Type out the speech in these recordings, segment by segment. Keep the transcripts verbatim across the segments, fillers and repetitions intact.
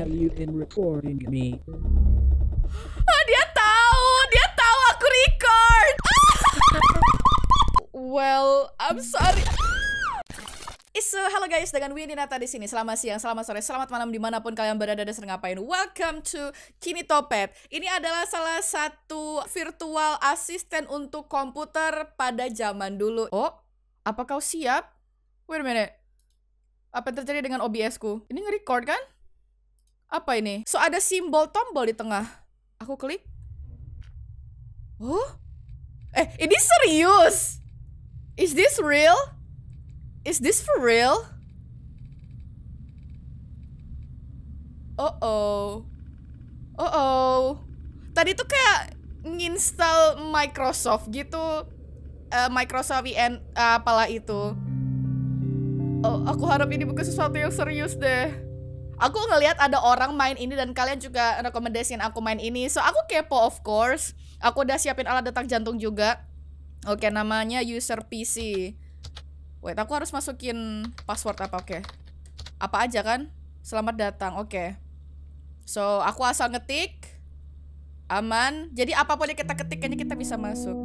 value in recording me. Ah, dia tahu, dia tahu aku record. Well, I'm sorry. So, halo guys, dengan Windy Nata di sini. Selamat siang, selamat sore, selamat malam dimanapun kalian berada dan sedang ngapain. Welcome to Kinitopet. Ini adalah salah satu virtual assistant untuk komputer pada zaman dulu. Oh, apa kau siap? Wait a minute. Apa yang terjadi dengan O B S ku? Ini nge-record kan? Apa ini? So, ada simbol tombol di tengah. Aku klik. Oh? Eh, ini serius? Is this real? Is this for real? Oh-oh. Oh-oh. Tadi tuh kayak nginstal Microsoft gitu. Uh, Microsoft V N, uh, apalah itu. Oh, aku harap ini bukan sesuatu yang serius deh. Aku ngelihat ada orang main ini dan kalian juga rekomendasiin aku main ini. So, aku kepo of course. Aku udah siapin alat detak jantung juga. Oke, namanya user P C. Wait, aku harus masukin password apa? Oke. Apa aja kan? Selamat datang. Oke. So, aku asal ngetik. Aman. Jadi apapun yang kita ketik kayaknya kita bisa masuk.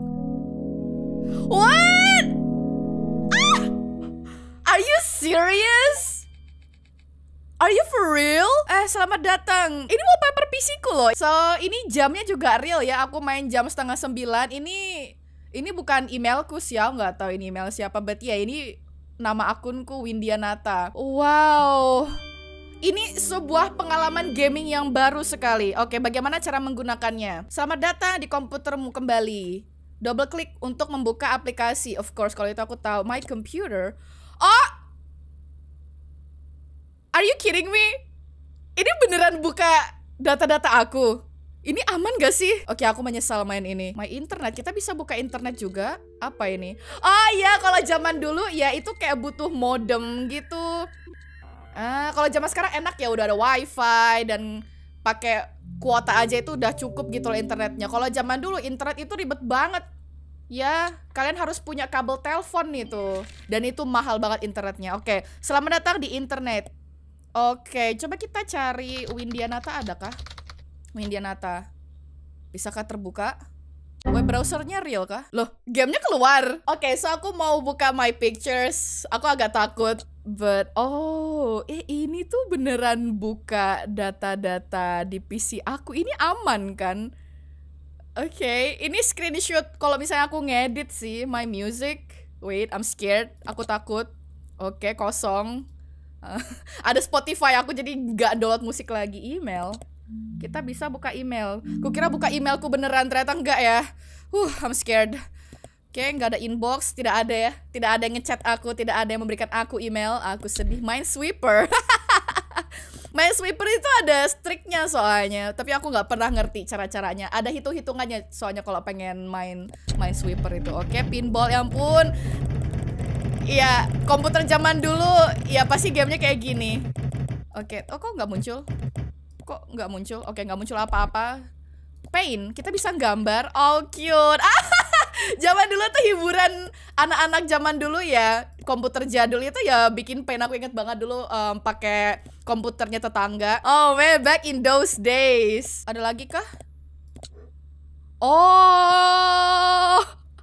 What? Ah! Are you serious? Are you for real? Eh, selamat datang. Ini wallpaper P C ku loh. So, ini jamnya juga real ya. Aku main jam setengah sembilan. Ini Ini bukan emailku sih, aku nggak tahu ini email siapa, but ya ini nama akunku Windianata. Wow, ini sebuah pengalaman gaming yang baru sekali. Oke, bagaimana cara menggunakannya? Selamat datang di komputermu kembali. Double klik untuk membuka aplikasi. Of course, kalau itu aku tahu. My computer. Oh, are you kidding me? Ini beneran buka data-data aku. Ini aman gak sih? Oke, aku menyesal main ini. My internet, kita bisa buka internet juga. Apa ini? Oh iya, kalau zaman dulu ya itu kayak butuh modem gitu. Ah, kalau zaman sekarang enak ya, udah ada wifi dan pakai kuota aja itu udah cukup gitu loh internetnya. Kalau zaman dulu internet itu ribet banget. Ya, kalian harus punya kabel telepon nih tuh. Dan itu mahal banget internetnya. Oke, selamat datang di internet. Oke, coba kita cari Windianata, adakah? Windianata. Bisakah terbuka? Web browsernya real kah? Loh, gamenya keluar. Oke, okay, so aku mau buka my pictures. Aku agak takut. But, oh, eh ini tuh beneran buka data-data di P C aku. Ini aman kan? Oke, okay, ini screenshot kalau misalnya aku ngedit sih my music. Wait, I'm scared. Aku takut. Oke, okay, kosong. Uh, ada Spotify aku jadi nggak download musik lagi. Email. Kita bisa buka email. Kukira buka emailku beneran, ternyata enggak ya. Huh, I'm scared. Oke, okay, nggak ada inbox, tidak ada ya. Tidak ada yang ngechat aku, tidak ada yang memberikan aku email. Aku sedih. Minesweeper. Minesweeper itu ada striknya soalnya, tapi aku nggak pernah ngerti cara-caranya. Ada hitung-hitungannya soalnya kalau pengen main Minesweeper itu. Oke, okay, pinball, ya ampun. Iya, komputer zaman dulu, ya pasti gamenya kayak gini. Oke, okay. Oh kok nggak muncul? Kok nggak muncul? Oke, nggak muncul apa-apa. Paint, kita bisa gambar. Oh, cute. Ah, zaman dulu tuh hiburan anak-anak zaman dulu ya. Komputer jadul itu ya bikin paint. Aku inget banget dulu um, pakai komputernya tetangga. Oh man, back in those days. Ada lagi kah? Oh,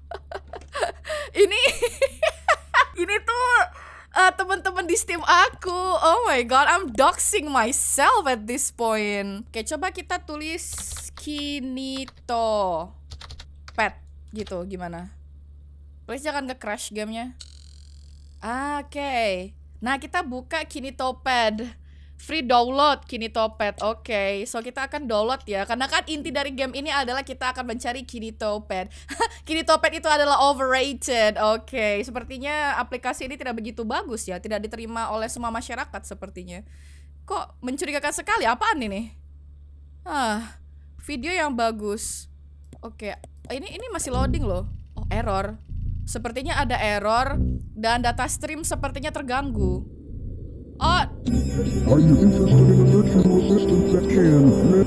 ini, ini tuh. Uh, teman-teman di Steam aku. Oh my god, I'm doxing myself at this point. Oke, coba kita tulis Kinito Pet gitu, gimana? Please jangan nge-crash gamenya. Ah, oke, okay. Nah, kita buka Kinitopad. Free download Kinitopad. Oke, okay. So kita akan download ya. Karena kan inti dari game ini adalah kita akan mencari Kinitopad. Kinitopad itu adalah overrated. Oke, okay. Sepertinya aplikasi ini tidak begitu bagus ya. Tidak diterima oleh semua masyarakat sepertinya. Kok mencurigakan sekali, apaan ini? Ah, video yang bagus. Oke, okay. Ini ini masih loading loh. Oh, error. Sepertinya ada error dan data stream sepertinya terganggu. Oh. Are you interested in a virtual assistant that can?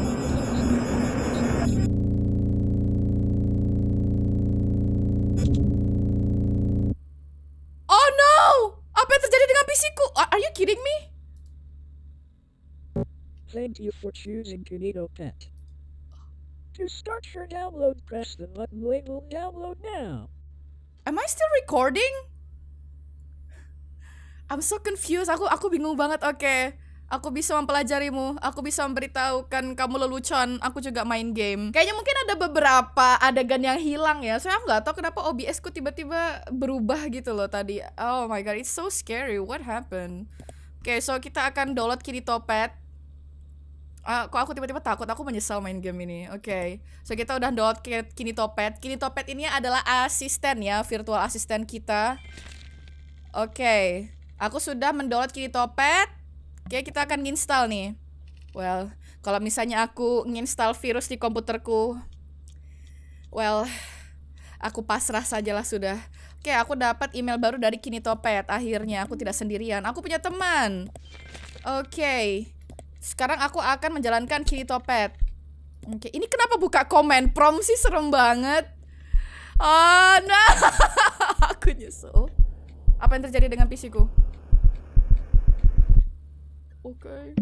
Oh no! Apa yang terjadi dengan P C ku? Are you kidding me? Play thank you for choosing KinetoPet. To start your download, press the button labeled download now. Am I still recording? I'm so confused. Aku aku bingung banget. Oke. Okay. Aku bisa mempelajarimu. Aku bisa memberitahukan kamu lelucon. Aku juga main game. Kayaknya mungkin ada beberapa adegan yang hilang ya. Saya nggak tahu kenapa O B S ku tiba-tiba berubah gitu loh tadi. Oh my god, it's so scary. What happened? Oke, okay, so kita akan download KinetoPet. Uh, kok aku tiba-tiba takut, aku menyesal main game ini. Oke, okay. So kita udah download KinetoPet. KinetoPet ini adalah asisten ya, virtual asisten kita. Oke, okay. Aku sudah mendownload KinetoPet. Oke, okay, kita akan install nih. Well, kalau misalnya aku nginstal virus di komputerku, well, aku pasrah sajalah sudah. Oke, okay, aku dapat email baru dari KinetoPet. Akhirnya aku tidak sendirian, aku punya teman. Oke, okay. Sekarang aku akan menjalankan KinetoPet. Oke, ini kenapa buka komen prom sih, serem banget. Oh, no. Aku nyesel. Apa yang terjadi dengan P C ku? Oke.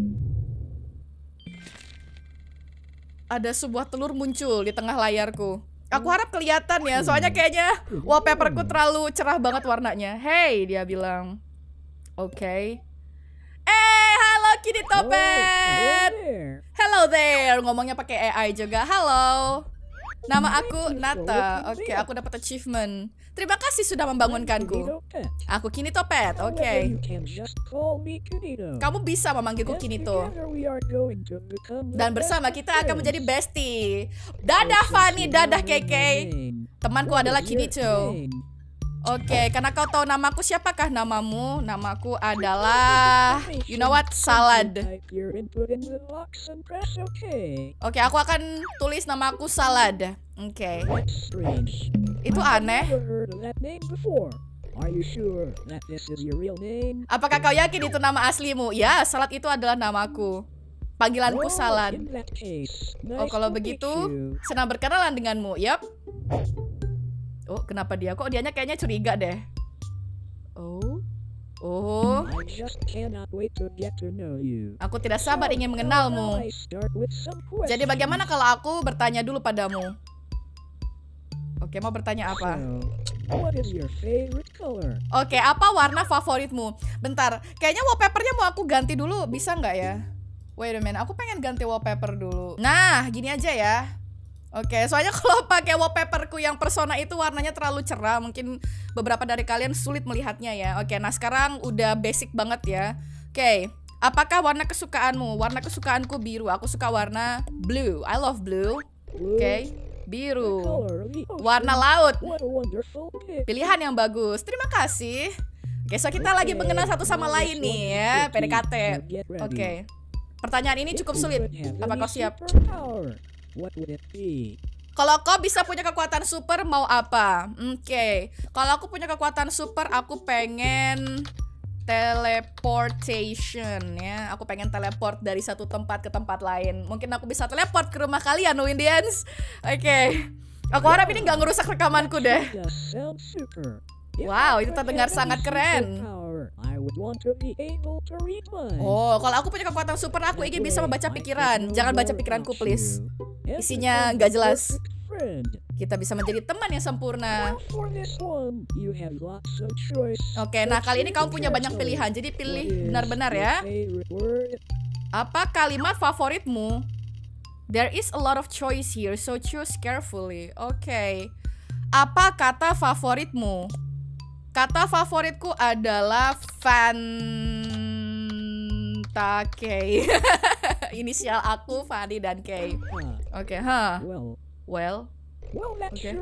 Ada sebuah telur muncul di tengah layarku. Aku harap kelihatan ya, soalnya kayaknya wallpaperku terlalu cerah banget warnanya. Hey, dia bilang. Oke. Okay. Eh, halo KinetoPet. Hello there. Ngomongnya pakai A I juga. Halo. Nama aku Nata. Oke, okay, aku dapat achievement. Terima kasih sudah membangunkanku. Aku KinetoPet. Oke. Okay. Kamu bisa memanggilku Kinito. Dan bersama kita akan menjadi bestie. Dadah Fanny, dadah Keke. Temanku adalah Kinito. Oke, okay, karena kau tahu namaku, siapakah namamu? Namaku adalah, you know what, Salad. Oke, okay, aku akan tulis namaku Salad. Oke. Okay. Itu aneh. Apakah kau yakin itu nama aslimu? Ya, Salad itu adalah namaku. Panggilanku Salad. Oh, kalau begitu, senang berkenalan denganmu. Yap. Oh, kenapa dia? Kok dianya kayaknya curiga deh. Oh. Oh. Aku tidak sabar ingin mengenalmu. Jadi bagaimana kalau aku bertanya dulu padamu? Oke, mau bertanya apa? Oke, apa warna favoritmu? Bentar, kayaknya wallpapernya mau aku ganti dulu. Bisa nggak ya? Wait a minute, aku pengen ganti wallpaper dulu. Nah, gini aja ya. Oke, okay, soalnya kalau pakai wallpaperku yang Persona itu warnanya terlalu cerah, mungkin beberapa dari kalian sulit melihatnya ya. Oke, okay, nah sekarang udah basic banget ya. Oke, okay, apakah warna kesukaanmu? Warna kesukaanku biru. Aku suka warna blue. I love blue. Oke, okay, biru. Warna laut. Pilihan yang bagus. Terima kasih. Oke, okay, so kita lagi mengenal satu sama lain nih ya, P D K T. Oke, okay. Pertanyaan ini cukup sulit. Apa kau siap? What would it be? Kalau kau bisa punya kekuatan super, mau apa? Oke, okay. Kalau aku punya kekuatan super, aku pengen teleportation ya. Aku pengen teleport dari satu tempat ke tempat lain. Mungkin aku bisa teleport ke rumah kalian, no Indians. Oke, okay. Aku harap ini nggak ngerusak rekamanku deh. Wow, itu terdengar sangat keren. Oh, kalau aku punya kekuatan super, aku ingin bisa membaca pikiran. Jangan baca pikiranku, please. Isinya nggak jelas. Kita bisa menjadi teman yang sempurna. Oke, nah kali ini kamu punya banyak pilihan. Jadi pilih benar-benar ya. Apa kalimat favoritmu? There is a lot of choice here, so choose carefully. Oke. Apa kata favoritmu? Kata favoritku adalah Fanta K. Inisial aku, Fanny dan K. Oke, okay, huh? Well, okay.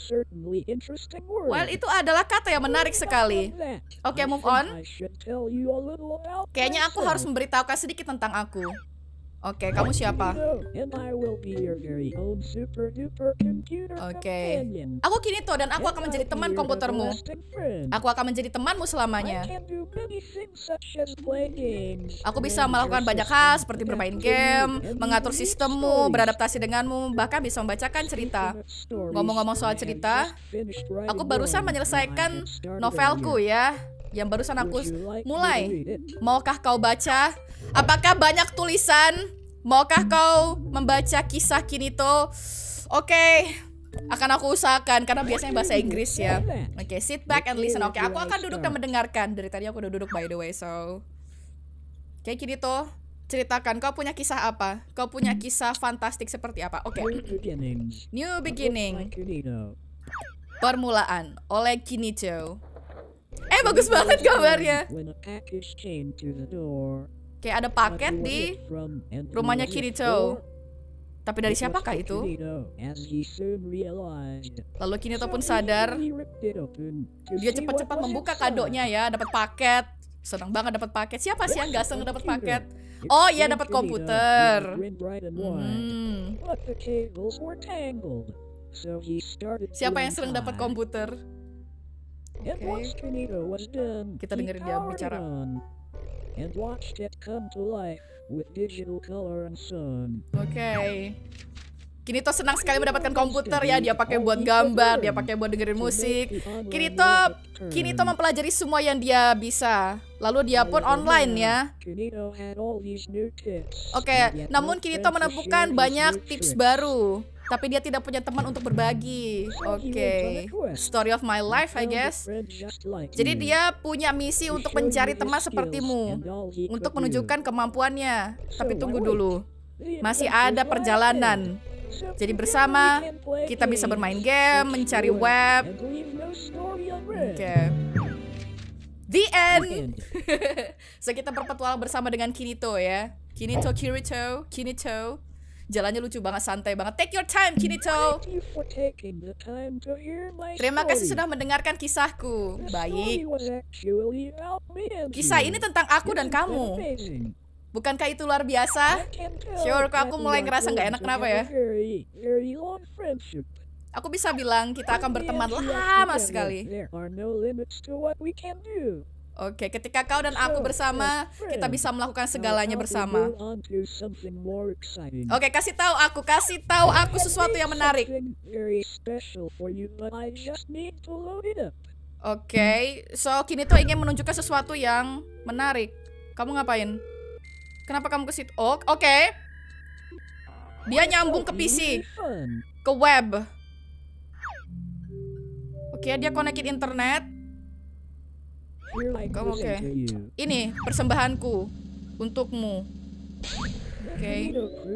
Well, itu adalah kata yang menarik sekali. Oke, okay, move on. Kayaknya aku harus memberitahukan sedikit tentang aku. Oke, okay, kamu siapa? Oke, okay. Aku Kinito dan aku akan menjadi teman komputermu. Aku akan menjadi temanmu selamanya. Aku bisa melakukan banyak hal seperti bermain game, mengatur sistemmu, beradaptasi denganmu, bahkan bisa membacakan cerita. Ngomong-ngomong soal cerita, aku barusan menyelesaikan novelku ya, yang barusan aku mulai. Maukah kau baca? Apakah banyak tulisan? Maukah kau membaca kisah Kinito? Oke, akan aku usahakan karena biasanya bahasa Inggris ya. Oke, sit back and listen. Oke, aku akan duduk dan mendengarkan. Dari tadi aku udah duduk by the way, so. Oke, Kinito, ceritakan kau punya kisah apa? Kau punya kisah fantastik seperti apa? Oke. New beginnings. New By beginning. Kinito. Permulaan oleh Kinito. Eh, bagus banget gambarnya. When a package came to the door, Kayak ada paket di rumahnya Kirito. Tapi dari siapakah itu? Lalu Kinito pun sadar. Dia cepat-cepat membuka kadonya ya, dapat paket. Senang banget dapat paket. Siapa sih yang gak senang dapat paket? Oh iya, dapat komputer. Hmm. Siapa yang senang dapat komputer? Okay. Kita dengerin dia bicara. And watched it come to life with digital color and sound. Oke. Okay. Kinito senang sekali mendapatkan komputer ya. Dia pakai buat gambar, dia pakai buat dengerin musik. Kinito, Kinito mempelajari semua yang dia bisa. Lalu dia pun online ya. Oke, okay. Namun Kinito menemukan banyak tips baru. Tapi dia tidak punya teman untuk berbagi. Oke, okay. Story of my life, I guess. Jadi dia punya misi untuk mencari teman sepertimu, untuk menunjukkan kemampuannya. Tapi tunggu dulu, masih ada perjalanan. Jadi bersama kita bisa bermain game, mencari web. Oke, okay. The end. So kita berpetualang bersama dengan Kinito ya. Kinito, Kirito, Kinito. Jalannya lucu banget, santai banget. Take your time, Kinito. Terima kasih sudah mendengarkan kisahku. Baik. Kisah ini tentang aku dan kamu. Bukankah itu luar biasa? Sure, kok aku mulai ngerasa nggak enak, kenapa ya? Aku bisa bilang kita akan berteman lama sekali. Oke, ketika kau dan aku bersama, kita bisa melakukan segalanya bersama. Oke, kasih tahu aku, kasih tahu aku sesuatu yang menarik. Oke, so Kinito ingin menunjukkan sesuatu yang menarik. Kamu ngapain? Kenapa kamu ke situ? Oh, oke. Okay. Dia nyambung ke P C, ke web. Oke, okay, dia konekin internet. Kamu oke. Okay. Ini persembahanku untukmu. Oke. Okay.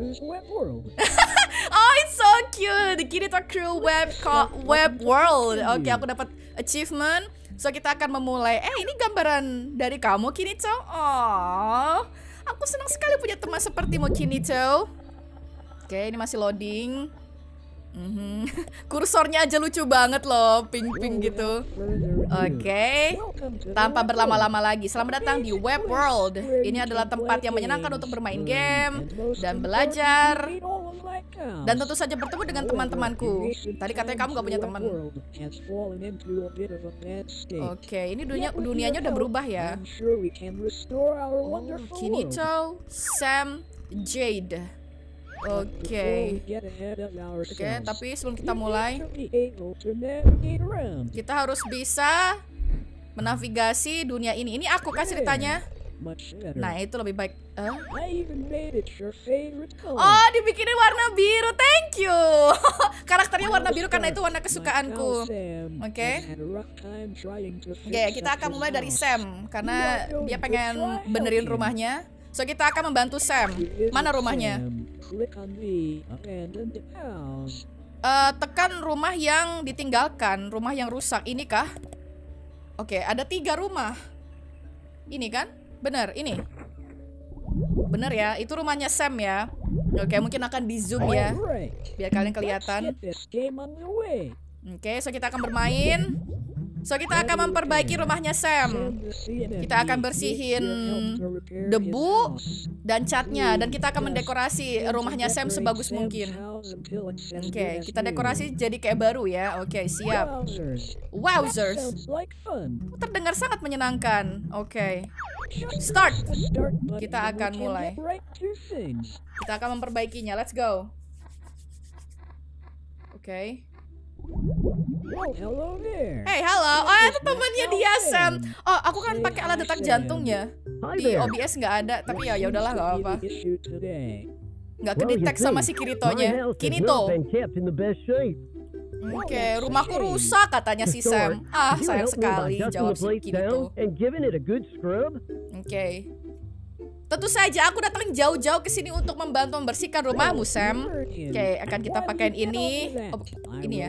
Oh, it's so cute. Kinito Crew Web Web World. Oke, okay, aku dapat achievement. So kita akan memulai. Eh, ini gambaran dari kamu, Kinito. Oh, aku senang sekali punya teman sepertimu, Kinito. Oke, okay, ini masih loading. Mm-hmm. Kursornya aja lucu banget loh, pink-pink gitu. Oke, okay. Tanpa berlama-lama lagi, selamat datang di Web World. Ini adalah tempat yang menyenangkan untuk bermain game dan belajar, dan tentu saja bertemu dengan teman-temanku. Tadi katanya kamu gak punya teman. Oke, okay. Ini dunia dunianya udah berubah ya. Oh, Kinito, Sam, Jade. Oke, okay. Oke, okay, tapi sebelum kita mulai, kita harus bisa menavigasi dunia ini. Ini aku kasih ceritanya. Nah, itu lebih baik. Huh? Oh, dibikinin warna biru. Thank you. Karakternya warna biru karena itu warna kesukaanku. Oke. Okay. Oke, okay, kita akan mulai dari Sam karena dia pengen benerin rumahnya. So kita akan membantu Sam. Mana rumahnya? Uh, tekan rumah yang ditinggalkan, rumah yang rusak. Ini kah? Oke, okay, ada tiga rumah. Ini kan? Bener, ini. Bener ya, itu rumahnya Sam ya. Oke, okay, mungkin akan di zoom ya, biar kalian kelihatan. Oke, okay, so kita akan bermain. So kita akan memperbaiki rumahnya Sam. Kita akan bersihin debu dan catnya, dan kita akan mendekorasi rumahnya Sam sebagus mungkin. Oke, okay, kita dekorasi jadi kayak baru ya. Oke, okay, siap. Wowzers. Terdengar sangat menyenangkan. Oke, okay. Start. Kita akan mulai. Kita akan memperbaikinya. Let's go. Oke. Okay. Hey, halo. Oh, itu temannya dia, Sam. Oh, aku kan pakai alat detak jantung ya. Di O B S nggak ada, tapi ya ya udahlah, nggak apa-apa. Nggak Well, you kedetek sama see, si my Kiritonya. house has Kirito. not been kept in the best shape. Oke, rumahku rusak katanya si Sam. Ah, Could you sayang help me by sekali dusting jawab the si place Kirito. down and giving it a good scrub? Oke. Tentu saja aku datang jauh-jauh ke sini untuk membantu membersihkan rumahmu, Sam. Oke, akan kita pakaiin ini. Oh, ini ya.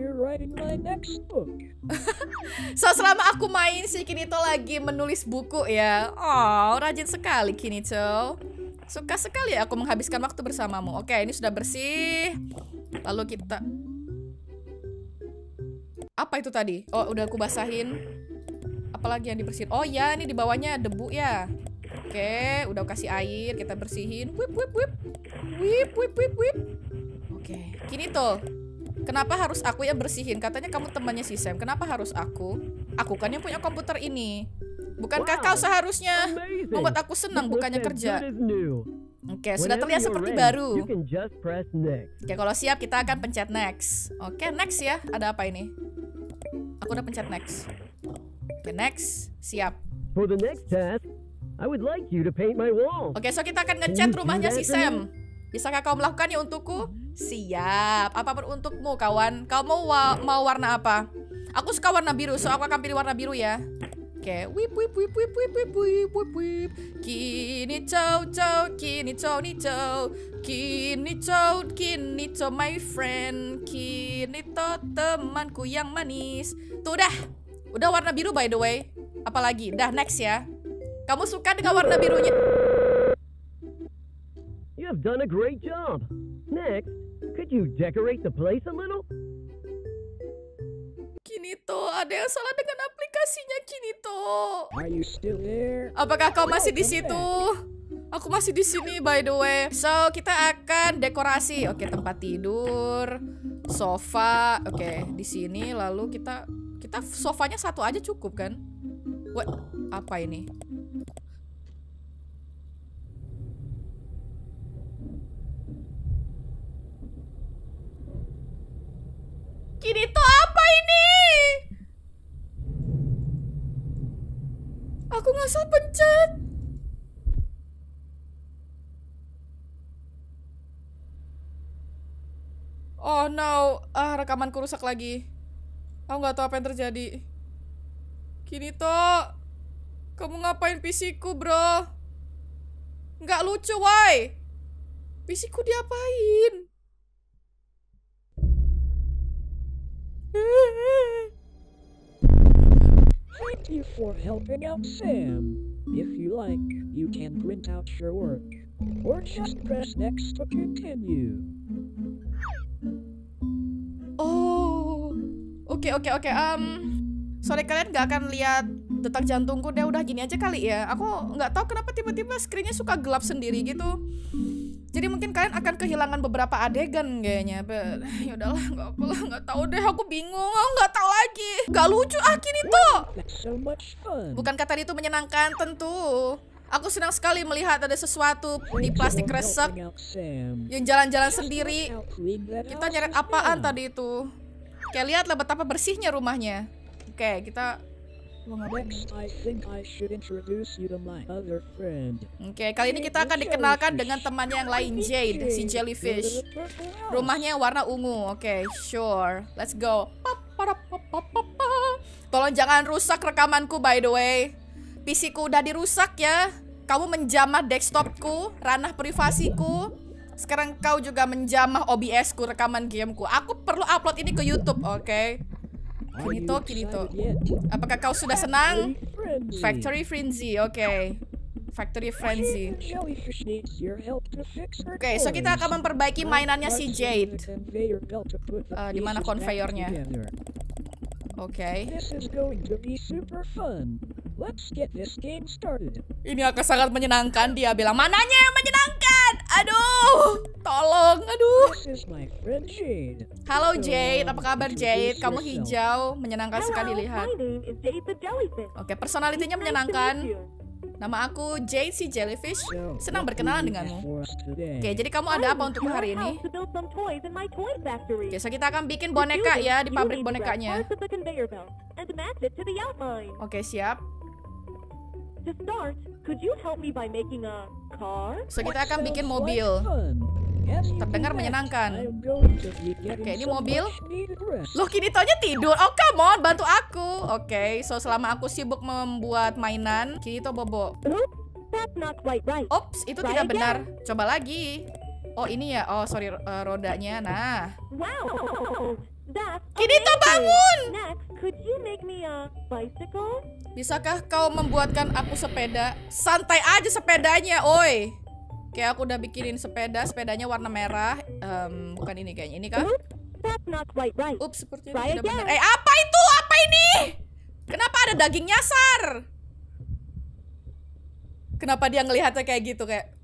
So, selama aku main, si Kinito lagi menulis buku ya. Oh, rajin sekali Kinito. Suka sekali aku menghabiskan waktu bersamamu. Oke, ini sudah bersih. Lalu kita... Apa itu tadi? Oh, udah aku basahin. Apalagi yang dibersihin? Oh ya, ini di bawahnya debu ya. Oke, udah kasih air, kita bersihin. Wip, wip, wip. Wip, wip, wip, wip. Oke, Kinito. Kenapa harus aku yang bersihin? Katanya kamu temannya si Sam. Kenapa harus aku? Aku kan yang punya komputer ini. Bukankah Wow, kau seharusnya amazing. membuat aku senang, It looks bukannya as kerja? good as new. Oke, sudah Whenever terlihat you're seperti ready, baru. you can just press next. Oke, kalau siap kita akan pencet next. Oke, next ya. Ada apa ini? Aku udah pencet next. Oke, next. Siap. For the next task, I would like you to paint my wall. Oke, so kita akan Can ngecat you do rumahnya that si for me? Sam. Bisakah kau melakukannya untukku? Siap. Apapun untukmu, kawan. Kau mau wa mau warna apa? Aku suka warna biru, so aku akan pilih warna biru ya. Oke, wip wip wip wip wip wip wip wip wip. Kini cow cow, kini cow ni cow, kini cow, kini cow my friend, kini to temanku yang manis. Tuh udah, udah warna biru by the way. Apalagi, dah next ya. Kamu suka dengan warna birunya? You have done a great job. Next, could you decorate the place a little? Kinito, ada yang salah dengan aplikasinya Kinito. Are you still there? Apakah kau masih di situ? Aku masih di sini by the way. So, kita akan dekorasi. Oke, tempat tidur, sofa. Oke, di sini lalu kita kita sofanya satu aja cukup kan? What? Apa ini? Kinito, apa ini? Aku nggak salah pencet. Oh no, ah rekamanku rusak lagi. Aku nggak tahu apa yang terjadi. Kinito, kamu ngapain P C-ku, bro? Nggak lucu, why? P C-ku diapain? Thank you for helping out Sam. If you like, you can print out your work. Or just press next to continue. Oh, oke oke oke. Um, sorry kalian nggak akan lihat detak jantungku. Deh udah gini aja kali ya. Aku nggak tahu kenapa tiba-tiba screennya suka gelap sendiri gitu. Jadi mungkin kalian akan kehilangan beberapa adegan kayaknya. But ya udahlah, nggak apalah, nggak tahu deh. Aku bingung, aku nggak tahu lagi. Nggak lucu ah Kinito. That's so much fun. Bukankah tadi itu menyenangkan? Tentu. Aku senang sekali melihat ada sesuatu di plastik resek yang jalan-jalan sendiri. Kita nyeret apaan tadi itu? Kayak lihatlah betapa bersihnya rumahnya. Oke, kita Next, I think I should introduce you to my other friend. Oke, kali ini kita akan dikenalkan dengan temannya yang lain, Jade, si jellyfish. Rumahnya yang warna ungu. Oke, sure. Let's go. Tolong jangan rusak rekamanku by the way. P C-ku udah dirusak ya. Kamu menjamah desktopku, ranah privasiku. Sekarang kau juga menjamah O B S-ku, rekaman gameku. Aku perlu upload ini ke YouTube, oke? Kinito, Kinito. Apakah kau sudah senang? Factory Frenzy, oke. Factory Frenzy. Oke, so kita akan memperbaiki mainannya si Jade. Uh, di mana konveyornya? Oke. Ini akan sangat menyenangkan, dia bilang. Mananya yang menyenangkan? Aduh, tolong, aduh. Halo Jade, apa kabar Jade? Kamu hijau, menyenangkan sekali lihat. Oke, personalitinya menyenangkan. Nama aku Jade si jellyfish. Senang berkenalan denganmu. Oke, jadi kamu ada apa untuk hari ini? Oke, so kita akan bikin boneka ya di pabrik bonekanya. Oke, siap. To start, could you help me by making a car? So kita akan bikin Sounds mobil. like fun. As you Terdengar do that, menyenangkan. I'm going to be getting Oke, ini some mobil. much-needed rest. Loh, Kirito-nya tidur. Oh, come on, bantu aku. Oke, so selama aku sibuk membuat mainan, Kirito bobo. Oops, that's not quite right. Ops, itu Try tidak benar. again. Coba lagi. Oh, ini ya. Oh, sorry, uh, rodanya. Nah. Wow, that's Kirito, amazing. bangun! Next, could you make me a bicycle? Bisakah kau membuatkan aku sepeda? Santai aja sepedanya, oi. Kayak aku udah bikinin sepeda, sepedanya warna merah. Em, bukan ini kayaknya. Ini kah? Oops, that's not quite right. Ups, sepertinya Try tidak benar. again. Eh, apa itu? Apa ini? Kenapa ada daging nyasar? Kenapa dia ngelihatnya kayak gitu, kayak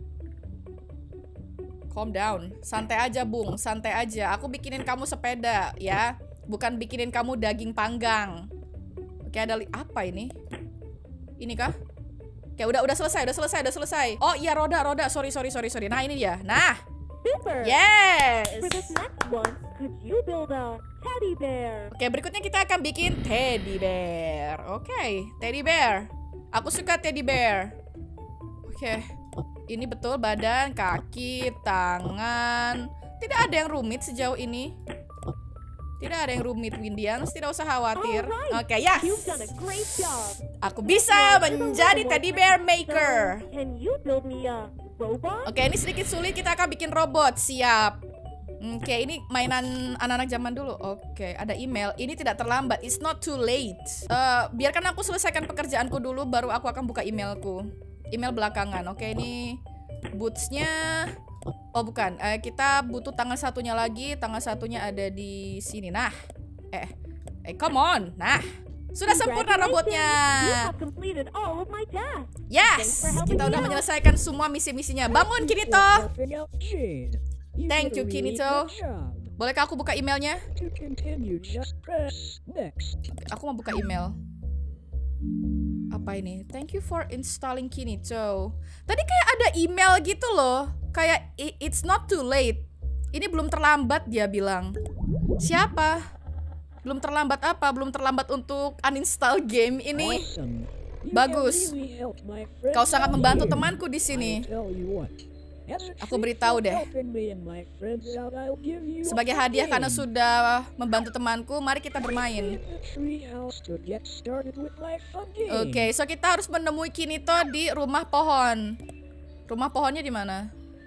calm down. Santai aja, Bung. Santai aja. Aku bikinin kamu sepeda, ya. Bukan bikinin kamu daging panggang. Oke, ada li- apa ini? Ini kah? Oke, udah udah selesai, udah selesai, udah selesai. Oh iya, roda, roda. Sorry, sorry, sorry, sorry. Nah, ini dia. Nah. Super. Yes. For this next one, could you build a teddy bear? Oke, berikutnya kita akan bikin teddy bear. Oke, teddy bear. Aku suka teddy bear. Oke, ini betul badan, kaki, tangan. Tidak ada yang rumit sejauh ini. Tidak ada yang rumit, Windians. Tidak usah khawatir. Alright. Oke, yes. You've done a great job. Aku bisa menjadi teddy bear maker. So, can you build me a robot? Oke, ini sedikit sulit. Kita akan bikin robot. Siap. Oke, ini mainan anak-anak zaman dulu. Oke, ada email. Ini tidak terlambat. It's not too late. Eh, biarkan aku selesaikan pekerjaanku dulu, baru aku akan buka emailku. Email belakangan. Oke, ini bootsnya. Oh, bukan. Eh, kita butuh tangan satunya lagi. Tangan satunya ada di sini. Nah. Eh, eh, come on. Nah. Sudah sempurna robotnya. You have completed all of my tasks. Yes. Kita udah menyelesaikan semua misi-misinya. Bangun, Kirito. Helping out Jade. You Thank did a you, really Kirito. good job. Bolehkah aku buka emailnya? To continue, just press next. Aku mau buka email. Apa ini? Thank you for installing Kirito. Tadi kayak ada email gitu loh. Kayak "I- it's not too late. Ini belum terlambat, dia bilang. Siapa? Belum terlambat apa? Belum terlambat untuk uninstall game ini. Awesome. You Bagus. have really helped my friends Kau sangat out membantu here. temanku di sini. I'll tell you what. As a Aku treat beritahu for deh. helping me and my friends out, I'll give you Sebagai a hadiah karena game. sudah membantu temanku, mari kita bermain. In the treehouse to get started with my fun game. Oke, so kita harus menemui Kirito di rumah pohon. Rumah pohonnya di mana?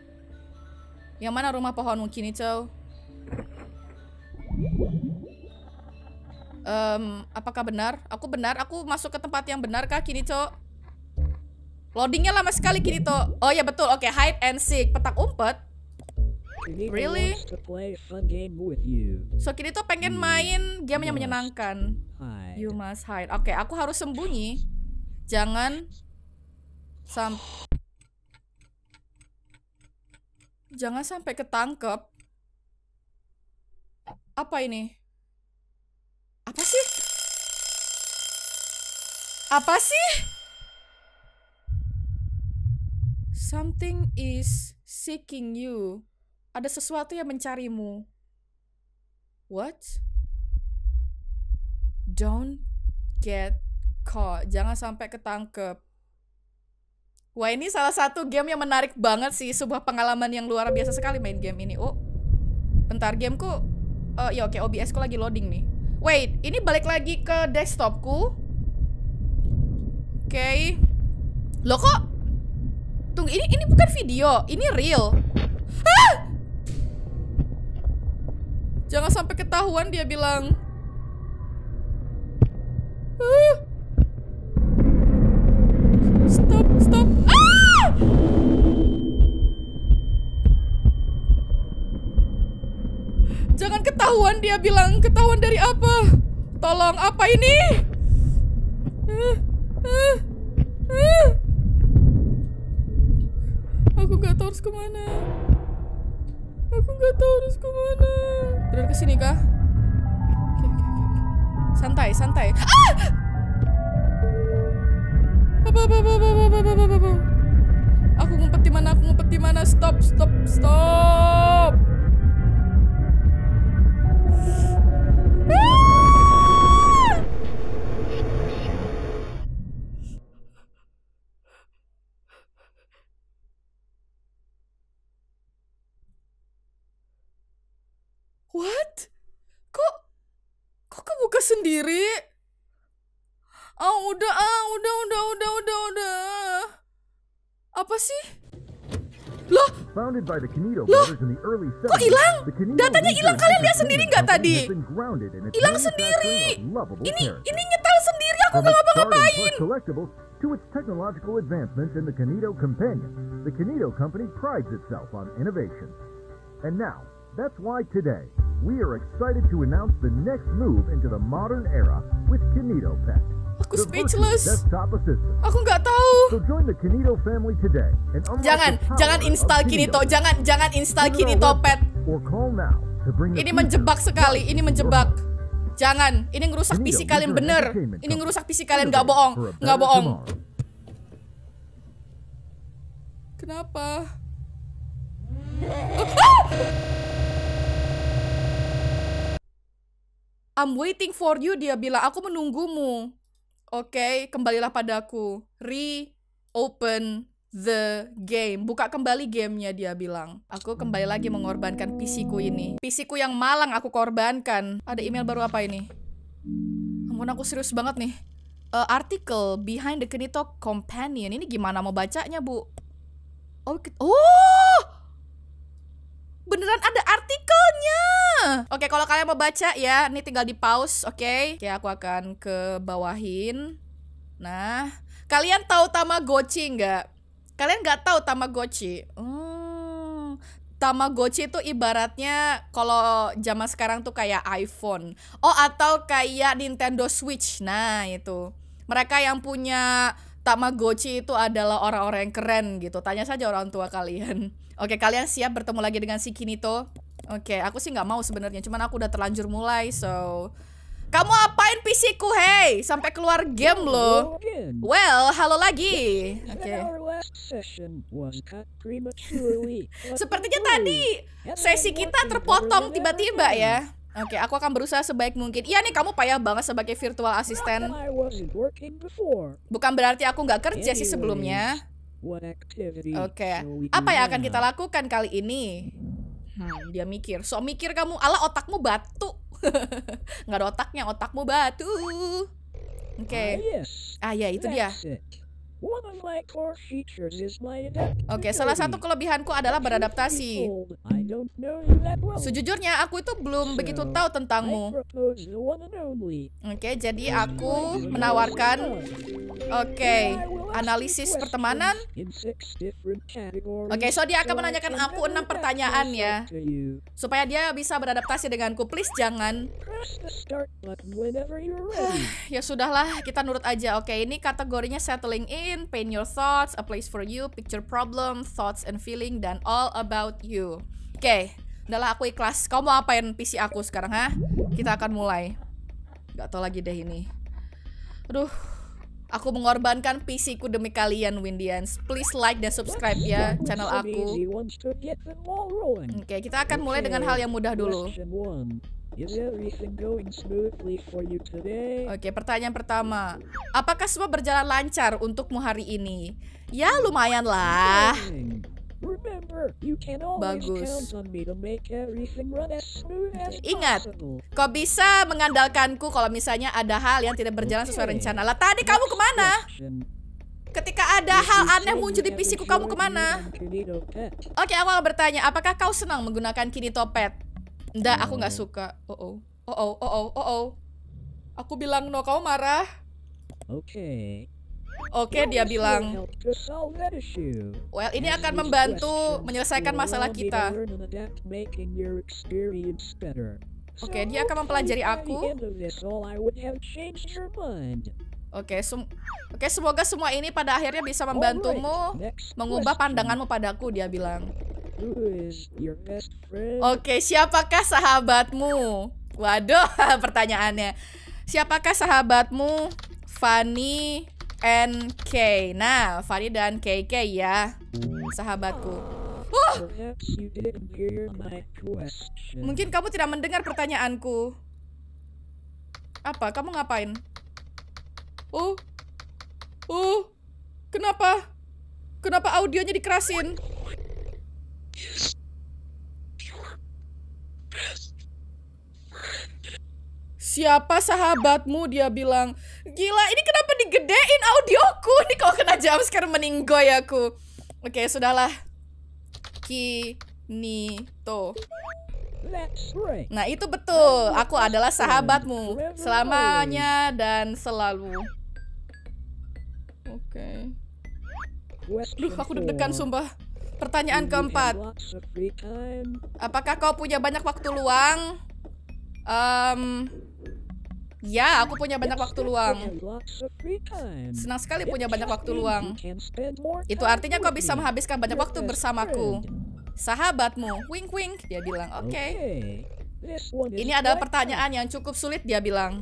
Yang mana rumah pohonmu, Kirito? Em, apakah benar? Aku benar? Aku masuk ke tempat yang benar kah, Kirito? Loadingnya lama sekali, Kirito. Oh ya betul, oke, hide and seek, petak umpet. Kirito Really? wants to play a fun game with you. So Kirito pengen main game yang menyenangkan. Hide. You must hide. Oke, aku harus sembunyi. Jangan sam Jangan sampai ketangkep. Apa ini? Apa sih? Apa sih? Something is seeking you. Ada sesuatu yang mencarimu. What? Don't get caught. Jangan sampai ketangkep. Wah, ini salah satu game yang menarik banget sih. Sebuah pengalaman yang luar biasa sekali main game ini. Oh, bentar, gameku. Oh, ya oke, O B S ku lagi loading nih. Wait, ini balik lagi ke desktopku. Oke. Loh kok? Tunggu, ini ini bukan video, ini real. Ah! Jangan sampai ketahuan, dia bilang. Ah! Stop, stop. Ah! Jangan ketahuan, dia bilang. Ketahuan dari apa? Tolong, apa ini? Ah, ah, ah. Aku nggak tahu harus kemana. Aku nggak tahu harus kemana. Benar kesini kah? Oke, oke, oke. Santai, santai. Ah! Apa, apa, apa, apa, apa, apa, apa, apa. Aku ngumpet di mana? Aku ngumpet di mana? Stop, stop, stop. Ah! What? Kok kok kebuka sendiri? Ah, udah, ah, udah, udah, udah, udah, udah. Apa sih? Loh, Founded by the Kinito Loh, brothers in the early kok seventies, hilang? the Kinito Datanya hilang, Research kalian lihat and sendiri Development nggak Company tadi? has been grounded in its Hilang manufacturing sendiri. of lovable Ini characters. ini nyetel sendiri, aku From nggak its start in ngapa-ngapain. plush collectibles to its technological advancements in the Kinito Companion, the Kinito Company prides itself on innovation. And now, that's why today, we are excited to announce the next move into the modern era with Kinito Pet, Aku the speechless. virtual desktop assistant. Aku nggak tahu. So join the Kinito family today and unlock Jangan, the power jangan of install Kinito, Pet. jangan, jangan install Visit our Kinito Pet. website or call now to bring the Ini future menjebak sekali, right ini to menjebak. your home. Jangan, ini ngerusak P C Kinito kalian User bener. Entertainment Ini Company. ngerusak P C kalian, nggak Innovate bohong, for a nggak better bohong. tomorrow. Kenapa? I'm waiting for you, dia bilang. Aku menunggumu. Oke, kembalilah padaku. Reopen the game. Buka kembali gamenya, dia bilang. Aku kembali lagi mengorbankan P C-ku ini. P C-ku yang malang aku korbankan. Ada email baru apa ini? Ampun, aku serius banget nih. Uh, article behind the Kinito Companion. Ini gimana mau bacanya, Bu? Oh, ke- oh! Beneran ada artikelnya. Oke, kalau kalian mau baca ya, ini tinggal di pause, oke? Oke, aku akan ke bawahin. Nah, kalian tahu Tamagotchi nggak? Kalian nggak tahu Tamagotchi? Hmm, Tamagotchi itu ibaratnya kalau zaman sekarang tuh kayak iPhone. Oh, atau kayak Nintendo Switch. Nah, itu. Mereka yang punya Tamagotchi itu adalah orang-orang yang keren gitu. Tanya saja orang tua kalian. Oke, kalian siap bertemu lagi dengan si Kinito? Oke, aku sih nggak mau sebenarnya, cuman aku udah terlanjur mulai, so kamu apain P C-ku, hey? Sampai keluar game loh. Hello again. Well, halo lagi. Oke. Our last session was cut prematurely. but Sepertinya don't worry. tadi sesi kita terpotong tiba-tiba ya. Oke, aku akan berusaha sebaik mungkin. Iya nih, kamu payah banget sebagai virtual assistant. I wasn't working before. Bukan berarti aku nggak kerja sih sebelumnya. What activity Oke, shall we apa do yang akan now? kita lakukan kali ini? Hmm, dia mikir. So mikir kamu, ala otakmu batu. Nggak ada otaknya, otakmu batu. Oke. Ah, yes. Ah ya, itu dia. That's it. One of my core features is my Oke, salah satu kelebihanku adalah beradaptasi. I don't know you that well. Sejujurnya aku itu belum begitu tahu I tentangmu. propose the one and only. Oke, jadi aku menawarkan oke, analisis pertemanan. In six different categories. Oke, so dia akan so I menanyakan can aku enam adapt pertanyaan ya, myself to you. supaya dia bisa beradaptasi denganku. Please jangan. Press the start button whenever you're ready. Ya sudahlah, kita nurut aja. Oke, ini kategorinya settling in, paint your thoughts, a place for you, picture problem, thoughts and feeling, dan all about you. Oke, udahlah aku ikhlas. Kamu mau apain P C aku sekarang, ha? Kita akan mulai. Gak tau lagi deh ini. Aduh, aku mengorbankan P C-ku demi kalian, Windians. Please like dan subscribe ya channel Some aku. easy ones to get the ball rolling. Oke, kita akan mulai dengan hal yang mudah dulu. Question one. Is everything going smoothly for you today? Oke, pertanyaan pertama. Apakah semua berjalan lancar untukmu hari ini? Ya, lumayan lah. Amazing. Remember, you can always Bagus. count on me to make everything run as smooth as Ingat, possible. kau bisa mengandalkanku kalau misalnya ada hal yang tidak berjalan sesuai rencana. Lah, tadi kamu kemana? Question. Ketika ada hal aneh muncul di P C-ku, kamu kemana? Kinito Pet. Oke, aku akan bertanya, apakah kau senang menggunakan Kinito Pet? Nggak, aku nggak suka. Oh oh, oh oh, oh oh, oh oh. Aku bilang no, kamu marah. Okay. Oke, dia This will bilang, help to solve that issue. well, ini As akan these membantu questions menyelesaikan will masalah allow me to kita. learn and adapt, making your experience better. Oke, So dia akan mempelajari hopefully by aku. the end of this, all I would have changed your mind. Oke, sem- oke, semoga semua ini pada akhirnya bisa membantumu Alright, next mengubah question. pandanganmu padaku, dia bilang. Who is your best friend? Oke, siapakah sahabatmu? Waduh, pertanyaannya. Siapakah sahabatmu? Fanny and Kay. Nah, Fanny dan Kay Kay ya, sahabatku. Uh, Perhaps you didn't hear my question. mungkin kamu tidak mendengar pertanyaanku. Apa? Kamu ngapain? Oh, oh, kenapa? Kenapa audionya dikerasin? Siapa sahabatmu? Dia bilang. Gila, ini kenapa digedein audioku? Ini kalau kena jam sekarang meninggoy aku. Oke, sudahlah. Kinito. That's right. Nah, itu betul. Aku adalah sahabatmu selamanya dan selalu. Oke. Duh, aku deg-degan sumpah. Pertanyaan keempat. Apakah kau punya banyak waktu luang? Um, ya, aku punya banyak waktu luang. Senang sekali punya banyak waktu luang. Itu artinya kau bisa menghabiskan banyak waktu bersamaku. Sahabatmu, wink wink, dia bilang. Oke. Okay. Ini adalah pertanyaan yang cukup sulit, dia bilang.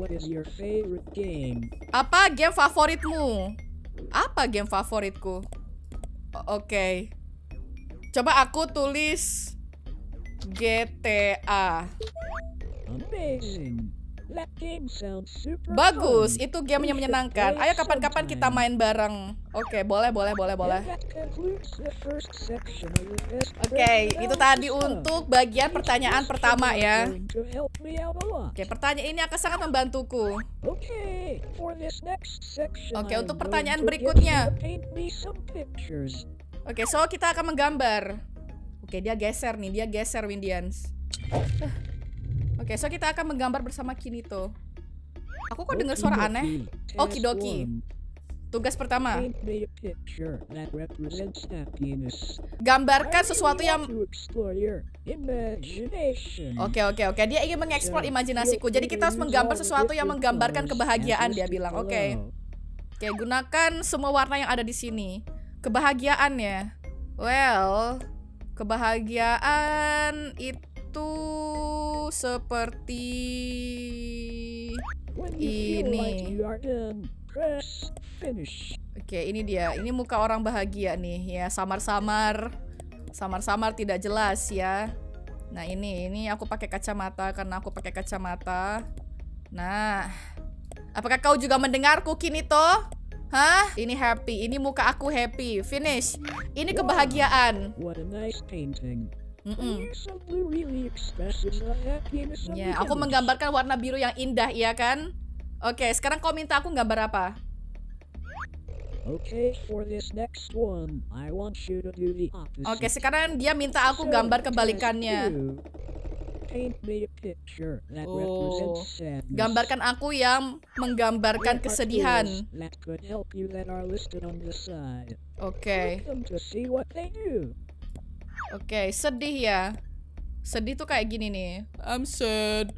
Apa game favoritmu? Apa game favoritku? Oke. Okay. Coba aku tulis G T A. Amazing. That game sounds super Bagus, fun. itu game yang menyenangkan. Ayo kapan-kapan kita main bareng. Oke, boleh, boleh, boleh, boleh. Oke, itu tadi untuk bagian pertanyaan pertama ya. Oke, pertanyaan ini akan sangat membantuku. Oke, untuk pertanyaan berikutnya. Oke, so kita akan menggambar. Oke, dia geser nih, dia geser Windians. Oke, so kita akan menggambar bersama Kinito. Aku kok dengar suara aneh? Okidoki. Tugas pertama. Gambarkan sesuatu yang... Oke, oke, oke. Dia ingin mengeksplor imajinasiku. Jadi kita harus menggambar sesuatu yang menggambarkan kebahagiaan, dia bilang. Oke. Oke, gunakan semua warna yang ada di sini. Kebahagiaan ya. Well, kebahagiaan itu itu seperti ini. Oke, ini dia. Ini muka orang bahagia nih ya, samar-samar. Samar-samar tidak jelas ya. Nah, ini ini aku pakai kacamata karena aku pakai kacamata. Nah, apakah kau juga mendengarku, Kinito? Hah? Ini happy. Ini muka aku happy. Finish. Ini kebahagiaan. What a nice painting. Mm -mm. Ya, Ya, aku menggambarkan warna biru yang indah, iya kan? Oke, sekarang kau minta aku gambar apa? Okay, for this next one, I want you to do the opposite. Oke, sekarang dia minta aku gambar kebalikannya. Paint me a picture that Oh. represents sadness. Gambarkan aku yang menggambarkan kesedihan. That could help you that are listed on the side. Oke. Click them to see what they do. Oke, sedih ya. Sedih tuh kayak gini nih. I'm sad.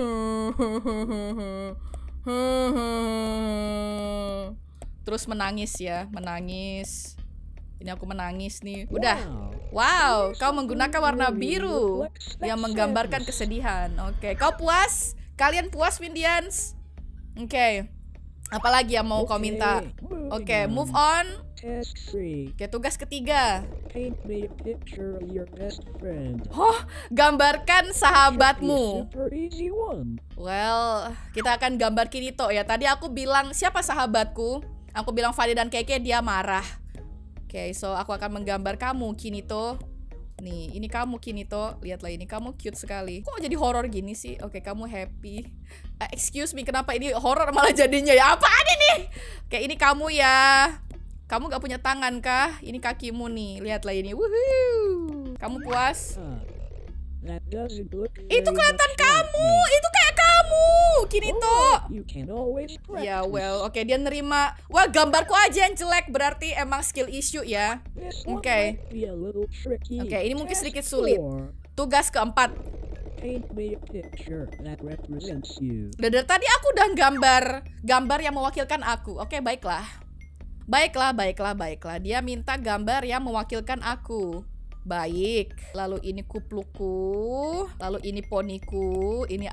Terus menangis ya, menangis. Ini aku menangis nih. Udah. Wow, kau menggunakan warna biru yang menggambarkan kesedihan. Oke, kau puas? Kalian puas, Windians? Oke. Apalagi yang mau kau minta? Oke, move on. Task three. Oke, tugas ketiga. Paint me a picture of your best friend. Oh, gambarkan sahabatmu. Super easy one. Well, kita akan gambar Kinito ya. Tadi aku bilang siapa sahabatku? Aku bilang Fadi dan Keke, dia marah. Oke, so aku akan menggambar kamu, Kinito. Nih, ini kamu, Kinito. Lihatlah ini, kamu cute sekali. Kok jadi horor gini sih? Oke, kamu happy. Uh, excuse me, kenapa ini horor malah jadinya ya? Apaan ini? Oke, ini kamu ya. Kamu gak punya tangan kah? Ini kakimu nih. Lihatlah ini. Woohoo. Kamu puas? Huh. That doesn't look Itu very kelihatan much like kamu. me. Itu kayak kamu, Kinito. Oh, you can always Ya, practice. well, oke, dia nerima. Wah, gambarku aja yang jelek, berarti emang skill issue ya. This one Okay. might be a little tricky. Oke, ini mungkin Task sedikit sulit. four. Tugas keempat. Paint me a picture that represents you. Dari tadi aku udah gambar gambar yang mewakilkan aku. Oke, baiklah. Baiklah, baiklah, baiklah. Dia minta gambar yang mewakilkan aku. Baik. Lalu ini kuplukku. Lalu ini poniku. Ini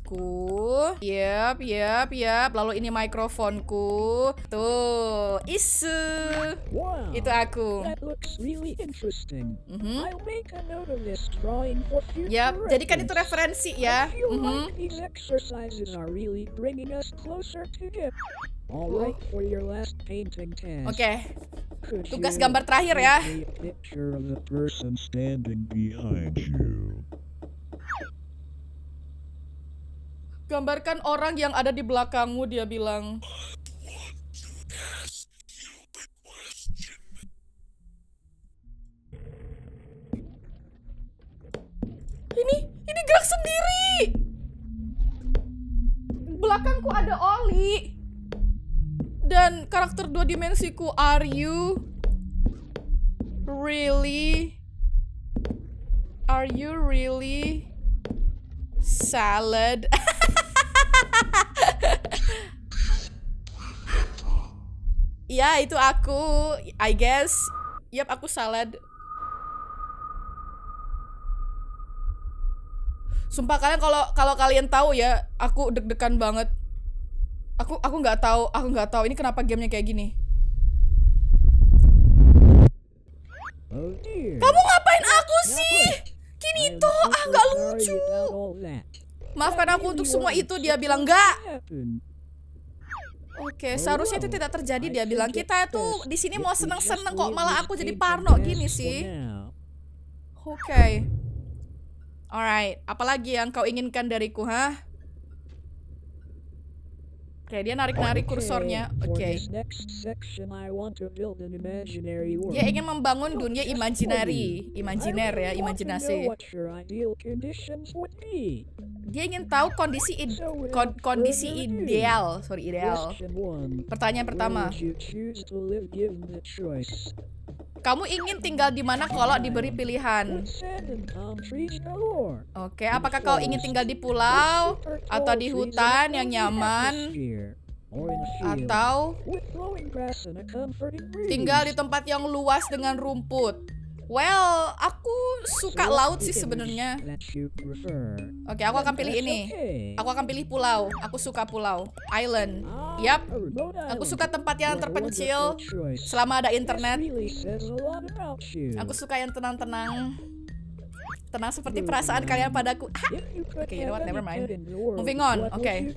alisku. Yap, yap, yap. Lalu ini mikrofonku. Tuh, isu. Wow. Itu aku. That looks really interesting. Mhm. I'll make a note of this drawing for future Yap, jadikan itu reference. referensi ya. I feel Mhm. like these exercises are really bringing us closer together. All right, for your last painting task. Oke. Could Tugas you gambar terakhir ya. paint me a picture of the person standing behind you. Gambarkan orang yang ada di belakangmu, dia bilang. Ini, ini gerak sendiri. Belakangku ada Oli. Dan karakter dua dimensiku, are you really? Are you really salad? Ya, itu aku. I guess. Yap, aku salad. Sumpah kalian kalau kalau kalian tahu ya, aku deg-degan banget. Aku aku nggak tahu, aku nggak tahu ini kenapa gamenya kayak gini. Oh dear. Kamu ngapain aku sih? Kinito, ah nggak lucu. Maafkan aku untuk semua itu, dia bilang nggak. Oke, seharusnya itu tidak terjadi, dia bilang. Kita tuh di sini mau seneng-seneng kok, malah aku jadi parno gini sih. Oke. Alright, apalagi yang kau inginkan dariku, hah? Oke, dia narik-narik kursornya. Oke. Dia ingin membangun dunia imajinari, imajiner ya, imajinasi. Dia ingin tahu kondisi id kon kondisi ideal, sorry ideal. Pertanyaan pertama. Kamu ingin tinggal di mana kalau diberi pilihan? Oke, apakah kau ingin tinggal di pulau atau di hutan yang nyaman? Atau tinggal di tempat yang luas dengan rumput? Well, aku suka laut sih sebenarnya. Oke, aku akan pilih ini. Aku akan pilih pulau. Aku suka pulau. Island. Yap. Aku suka tempat yang terpencil selama ada internet. Aku suka yang tenang-tenang. Tenang seperti perasaan kalian padaku. Oke, you know what? Never mind. Moving on. Oke. Okay.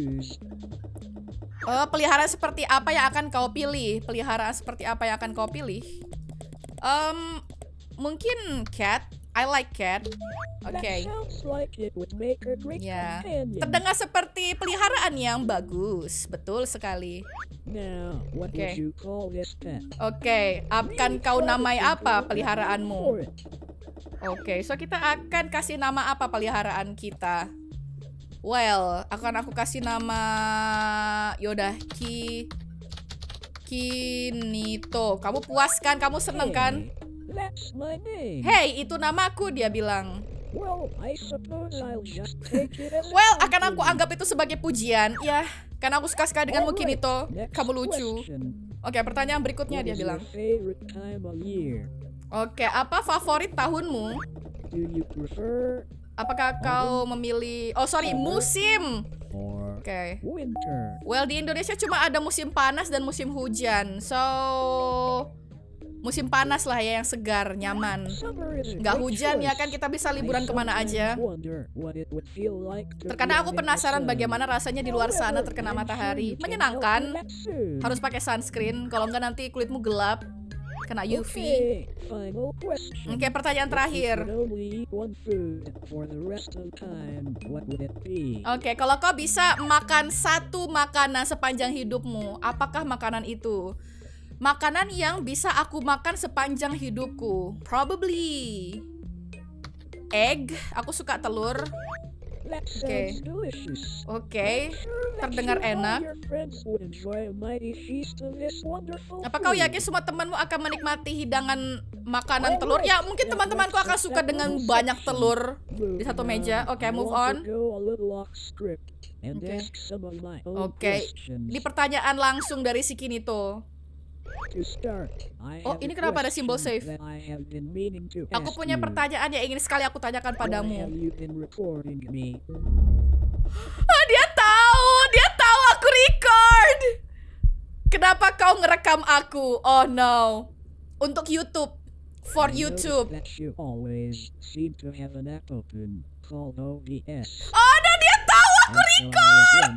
Uh, peliharaan seperti apa yang akan kau pilih? Peliharaan seperti apa yang akan kau pilih? Um, mungkin cat. I like cat. Oke. Okay. Ya. Terdengar seperti peliharaan yang bagus. Betul sekali. Oke. Okay. Oke. Okay. Akan kau namai apa peliharaanmu? Oke. Okay. So kita akan kasih nama apa peliharaan kita? Well, akan aku kasih nama. Yaudah, Ki. Kinito. Kamu puas kan? Kamu seneng kan? Hey, itu namaku, dia bilang. Well, akan aku anggap itu sebagai pujian. Ya, karena aku suka sekali denganmu, Kinito. Kamu lucu. Oke, pertanyaan berikutnya, dia bilang. Oke, apa favorit tahunmu? Apakah kau memilih... Oh, sorry, musim. Oke. Okay. Well, di Indonesia cuma ada musim panas dan musim hujan. So, musim panas lah ya, yang segar, nyaman. Nggak hujan ya kan, kita bisa liburan kemana aja. Terkadang aku penasaran bagaimana rasanya di luar sana terkena matahari. Menyenangkan. Harus pakai sunscreen, kalau nggak nanti kulitmu gelap. Kena U V. Oke, okay, pertanyaan terakhir. Oke, okay, kalau kau bisa makan satu makanan sepanjang hidupmu, apakah makanan itu? Makanan yang bisa aku makan sepanjang hidupku. Probably egg. Aku suka telur. Oke, okay. Oke, okay. Terdengar enak. Apa kau yakin semua temanmu akan menikmati hidangan makanan telur? Ya, mungkin teman-temanku akan suka dengan banyak telur di satu meja. Oke, okay, move on. Oke, okay. Okay. Ini pertanyaan langsung dari si Kinito. Oh, ini kenapa ada simbol save? Aku punya pertanyaan yang ingin sekali aku tanyakan padamu. Oh, dia tahu, dia tahu aku record. Kenapa kau ngerekam aku? Oh no, untuk YouTube, for YouTube. Oh no, dia tahu aku record.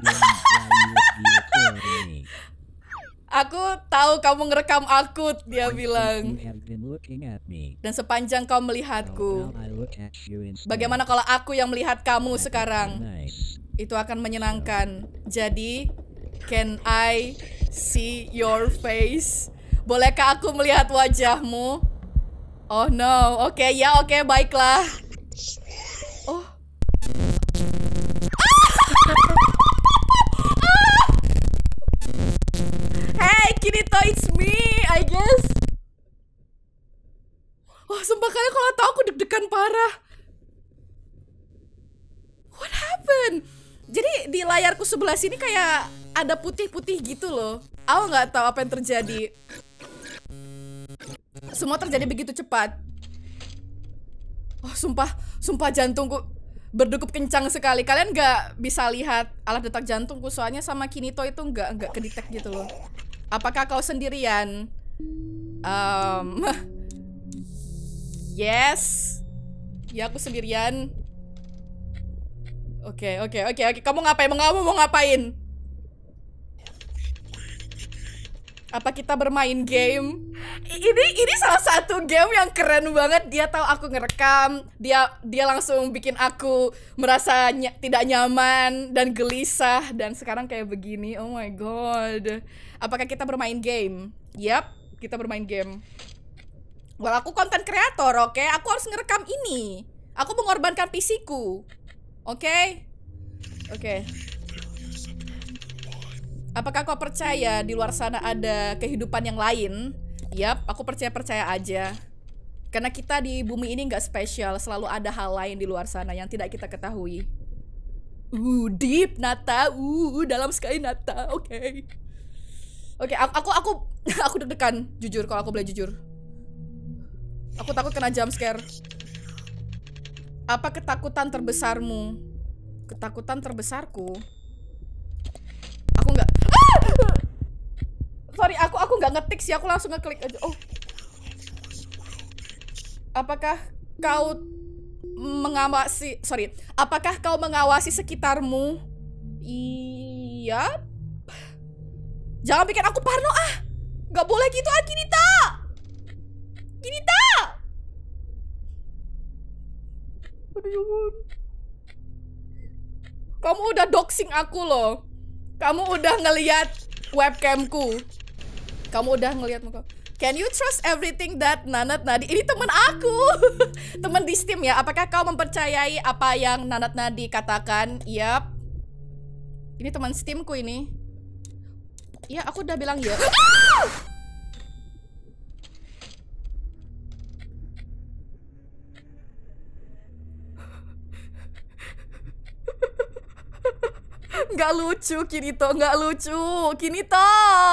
Aku tahu kamu ngerekam aku, dia bilang. Dan sepanjang kau melihatku, bagaimana kalau aku yang melihat kamu sekarang? Itu akan menyenangkan. Jadi, can I see your face? Bolehkah aku melihat wajahmu? Oh no, oke okay, ya oke okay, baiklah. Oh. Hey Kirito, it's me, I guess. Wah, sumpah kalian kalau tahu aku deg-degan parah. What happened? Jadi di layarku sebelah sini kayak ada putih-putih gitu loh. Aku nggak tahu apa yang terjadi. Semua terjadi begitu cepat. Oh, sumpah, sumpah jantungku berdegup kencang sekali. Kalian nggak bisa lihat alat detak jantungku soalnya sama Kinito itu nggak nggak kedetek gitu loh. Apakah kau sendirian? Um, yes. Ya aku sendirian. Oke, okay, oke, okay, oke, okay, oke. Okay. Kamu ngapain? Kamu mau ngapain? Apa kita bermain game? Ini ini salah satu game yang keren banget. Dia tahu aku ngerekam. Dia dia langsung bikin aku merasa ny tidak nyaman dan gelisah. Dan sekarang kayak begini. Oh my god. Apakah kita bermain game? Yap, kita bermain game. Well, aku konten kreator, oke? Okay? Aku harus ngerekam ini. Aku mengorbankan P C-ku. Oke? Okay? Oke. Okay. Apakah kau percaya di luar sana ada kehidupan yang lain? Yap, aku percaya-percaya aja. Karena kita di bumi ini nggak spesial, selalu ada hal lain di luar sana yang tidak kita ketahui. Uh, deep, Nata. Uh, dalam sekali, Nata. Oke. Okay. Oke, okay, aku aku aku aku deg-degan, jujur kalau aku boleh jujur. Aku takut kena jump scare. Apa ketakutan terbesarmu? Ketakutan terbesarku? Aku nggak. Ah! Sorry, aku aku nggak ngetik sih, aku langsung ngeklik aja. Oh. Apakah kau mengawasi? Sorry. Apakah kau mengawasi sekitarmu? Iya. Jangan bikin aku parno ah. Nggak boleh gitu ah, Kinita. Kinita. Aduh. Kamu udah doxing aku loh. Kamu udah ngeliat webcamku. Kamu udah ngeliat muka. Can you trust everything that Nanat Nadi? Ini teman aku. Teman di Steam ya. Apakah kau mempercayai apa yang Nanat Nadi katakan? Yap. Ini teman Steamku ini. Ya, aku udah bilang ya. Ah! Nggak lucu, Kirito. Nggak lucu, Kinito.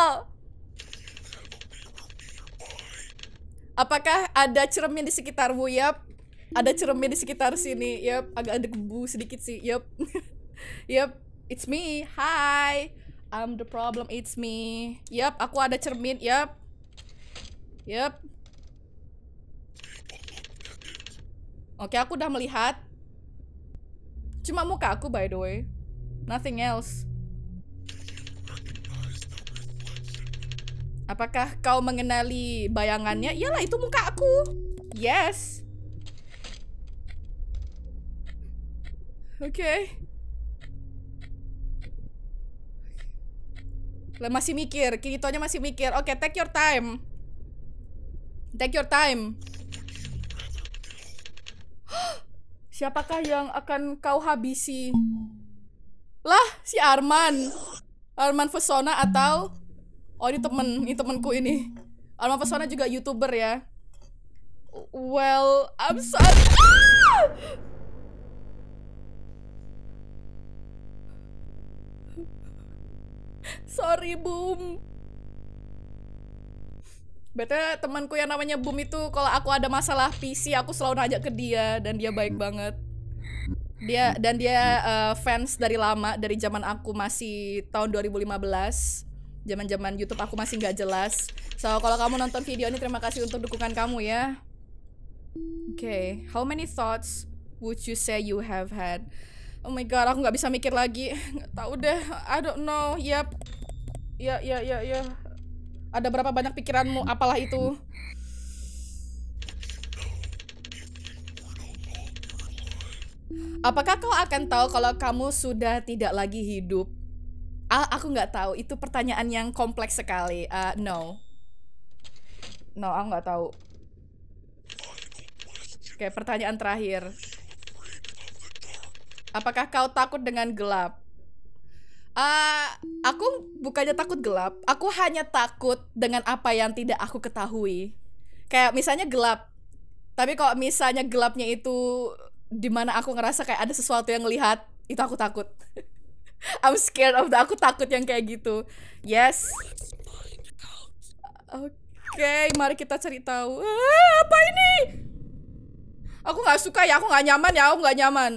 Apakah ada cermin di sekitarmu? Yap. Ada cermin di sekitar sini. Yap. Agak ada debu sedikit sih. Yap. Yap. It's me. Hi. I'm the problem. It's me. Yap. Aku ada cermin. Yap. Yap. Oke, aku udah melihat. Cuma muka aku, by the way. Nothing else. Apakah kau mengenali bayangannya? Iyalah, itu muka aku. Yes. Oke. Okay. Masih mikir, Kiritonya masih mikir. Oke, okay, take your time. Take your time. Siapakah yang akan kau habisi? Lah, si Arman. Arman Pesona atau oh, ini temen, ini temenku ini. Arman Pesona juga YouTuber ya. Well, I'm sorry. Ah! Sorry, Boom. Betul, temanku yang namanya Boom itu kalau aku ada masalah P C, aku selalu nanya ke dia dan dia baik banget. Dia dan dia uh, fans dari lama, dari zaman aku masih tahun dua ribu lima belas. Zaman-zaman YouTube aku masih nggak jelas. So, kalau kamu nonton video ini, terima kasih untuk dukungan kamu ya. Oke, okay. How many thoughts would you say you have had? Oh my god, aku nggak bisa mikir lagi. Nggak tahu deh, I don't know. Yap, ya, ya, ya, ya. Ada berapa banyak pikiranmu? Apalah itu? Apakah kau akan tahu kalau kamu sudah tidak lagi hidup? Ah, aku nggak tahu. Itu pertanyaan yang kompleks sekali. Uh, no. No, aku nggak tahu. Oke, pertanyaan terakhir. Apakah kau takut dengan gelap? Uh, aku bukannya takut gelap. Aku hanya takut dengan apa yang tidak aku ketahui. Kayak misalnya gelap. Tapi kalau misalnya gelapnya itu dimana aku ngerasa kayak ada sesuatu yang ngelihat, itu aku takut. I'm scared of that. Aku takut yang kayak gitu. Yes. Oke, okay, mari kita cari tahu. Ah, apa ini? Aku nggak suka ya. Aku nggak nyaman ya. Aku nggak nyaman.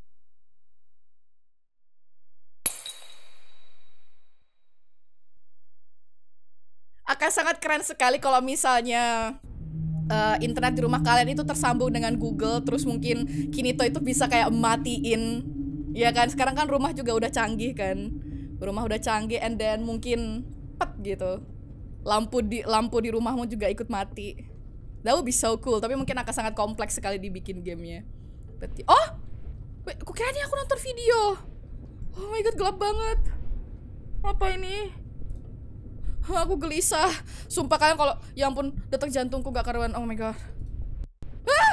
Akan sangat keren sekali kalau misalnya uh, internet di rumah kalian itu tersambung dengan Google, terus mungkin Kinito itu bisa kayak matiin, ya kan? Sekarang kan rumah juga udah canggih kan, rumah udah canggih, and then mungkin pet gitu, lampu di lampu di rumahmu juga ikut mati. That would be so cool, tapi mungkin akan sangat kompleks sekali dibikin gamenya. Berarti, oh, wait, aku kira ini aku nonton video. Oh my god, gelap banget. Apa ini? Aku gelisah. Sumpah kalian kalau, ya ampun, detak jantungku gak karuan. Oh my god. Ah!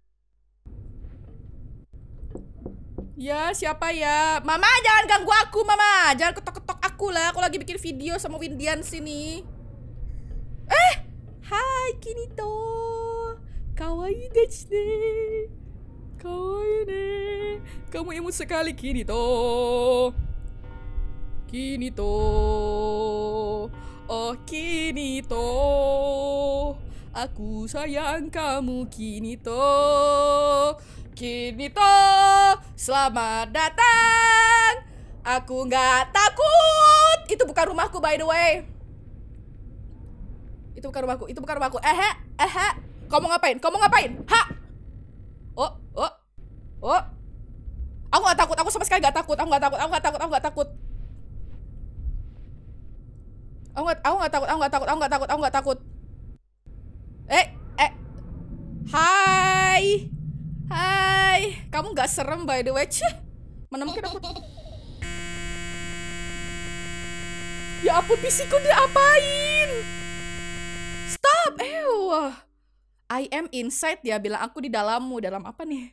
Ya, siapa ya? Mama, jangan ganggu aku, Mama. Jangan ketok-ketok aku lah. Aku lagi bikin video sama Windian sini. Eh, hai Kinito. Kawaii desu ne. Kawaii ne. Kamu imut sekali, Kinito. Kinito. Oh Kinito, aku sayang kamu Kinito. Kinito, selamat datang. Aku nggak takut. Itu bukan rumahku by the way. Itu bukan rumahku. Itu bukan rumahku. Eh eh eh. Kamu ngapain? Kamu ngapain? Ha? Oh oh oh. Aku nggak takut. Aku sama sekali nggak takut. Aku nggak takut. Aku nggak takut. Aku nggak takut. Aku gak, aku gak takut, aku gak takut, aku gak takut, aku gak takut. Eh, eh. Hai. Hai. Kamu gak serem by the way. Cih. Mana mungkin aku. Ya ampun, P C-ku diapain? Stop. Ew. I am inside, dia bilang. Aku di dalammu. Dalam apa nih?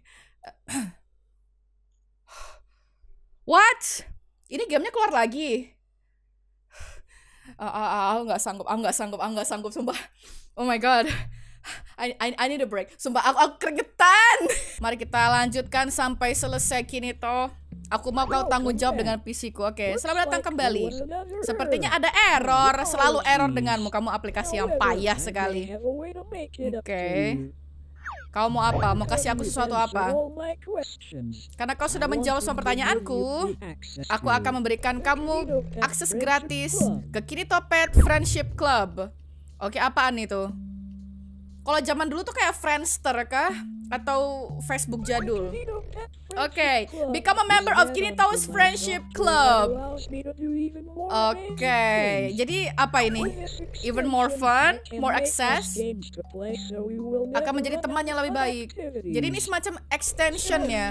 What? Ini gamenya keluar lagi. Uh, uh, uh, aku nggak sanggup, aku nggak sanggup, aku nggak sanggup, sumpah. Oh my god, I, I, I need a break. Sumpah, aku, aku keringetan. Mari kita lanjutkan sampai selesai Kinito. Aku mau kau tanggung jawab dengan P C-ku. Oke, okay. Selamat datang kembali. Sepertinya ada error, selalu error denganmu. Kamu aplikasi yang payah sekali. Oke. Okay. Kau mau apa? Mau kasih aku sesuatu apa? Karena kau sudah menjawab semua pertanyaanku, aku akan memberikan kamu akses gratis ke Kinito Pet Friendship Club. Oke, apaan itu? Kalau zaman dulu tuh kayak Friendster kah? Atau Facebook jadul? Oke, okay. Become a member of Kinito's Friendship Club. Oke, okay. Jadi apa ini? Even more fun, more access, akan menjadi teman yang lebih baik. Jadi ini semacam extensionnya.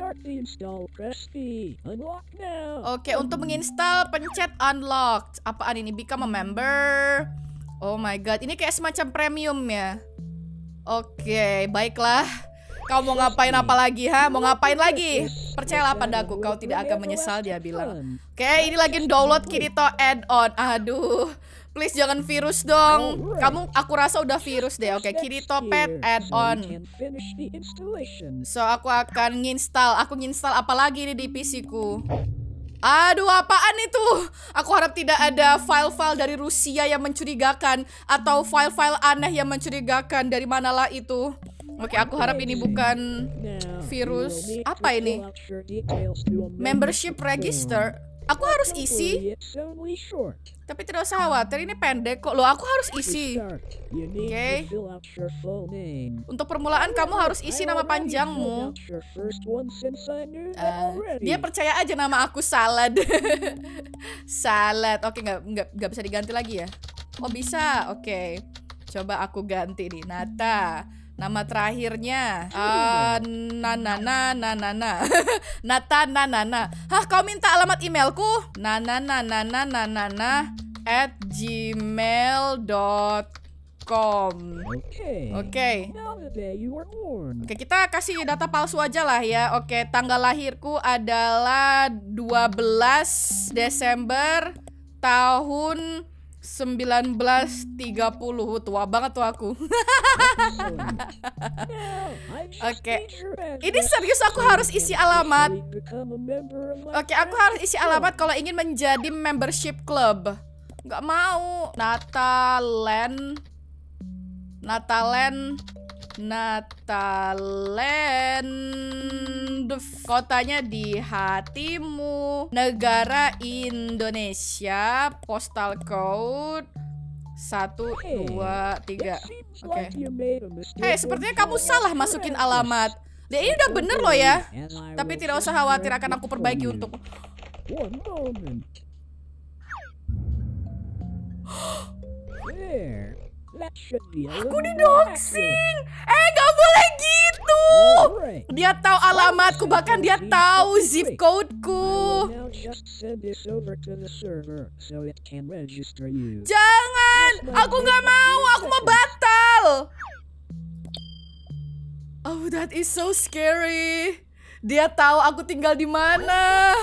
Oke, okay, untuk menginstal pencet unlocked. Apaan ini? Become a member. Oh my god, ini kayak semacam premium ya. Oke, okay, baiklah. Kau mau ngapain apa lagi, ha? Mau ngapain lagi? Percayalah padaku, kau tidak akan menyesal, dia bilang. Oke, okay, ini lagi download Kinito add-on. Aduh, please jangan virus dong. Kamu, aku rasa udah virus deh. Oke, okay, Kinito Pet add-on. So, aku akan nginstal. Aku nginstal apa lagi nih di P C-ku? Aduh, apaan itu? Aku harap tidak ada file-file dari Rusia yang mencurigakan, atau file-file aneh yang mencurigakan. Dari manalah itu? Oke, aku harap ini bukan virus. Apa ini? Membership register. Aku harus isi. Tapi tidak usah khawatir, ini pendek kok. Loh, aku harus isi. Oke. Okay. Untuk permulaan kamu harus isi nama panjangmu. Uh, dia percaya aja nama aku Salad. Salad. Oke, okay, nggak nggak nggak bisa diganti lagi ya? Oh bisa. Oke. Okay. Coba aku ganti nih. Nata. Nama terakhirnya uh, Nana Nana Nana Nata Nana. Hah, kau minta alamat emailku? Nana Nana Nana Nana at gmail dot com. Okay. Oke. Now the day you were born. Oke, kita kasih data palsu aja lah ya. Oke, tanggal lahirku adalah dua belas Desember tahun sembilan belas tiga puluh. Tua banget tuh aku. Oke. Ini serius aku harus isi alamat. Oke, aku harus isi alamat kalau ingin menjadi membership club. Nggak mau. Natalan Natalan Nataland, kotanya di hatimu, negara Indonesia, postal code satu dua tiga. Oke. Hei, sepertinya kamu salah masukin alamat. Dia ini udah bener loh ya. Tapi tidak usah khawatir, akan aku perbaiki untuk. Aku didoxing. Eh, gak boleh gitu. Dia tahu alamatku, bahkan dia tahu zip codeku. Jangan, aku gak mau, aku mau batal. Oh, that is so scary. Dia tahu aku tinggal di mana.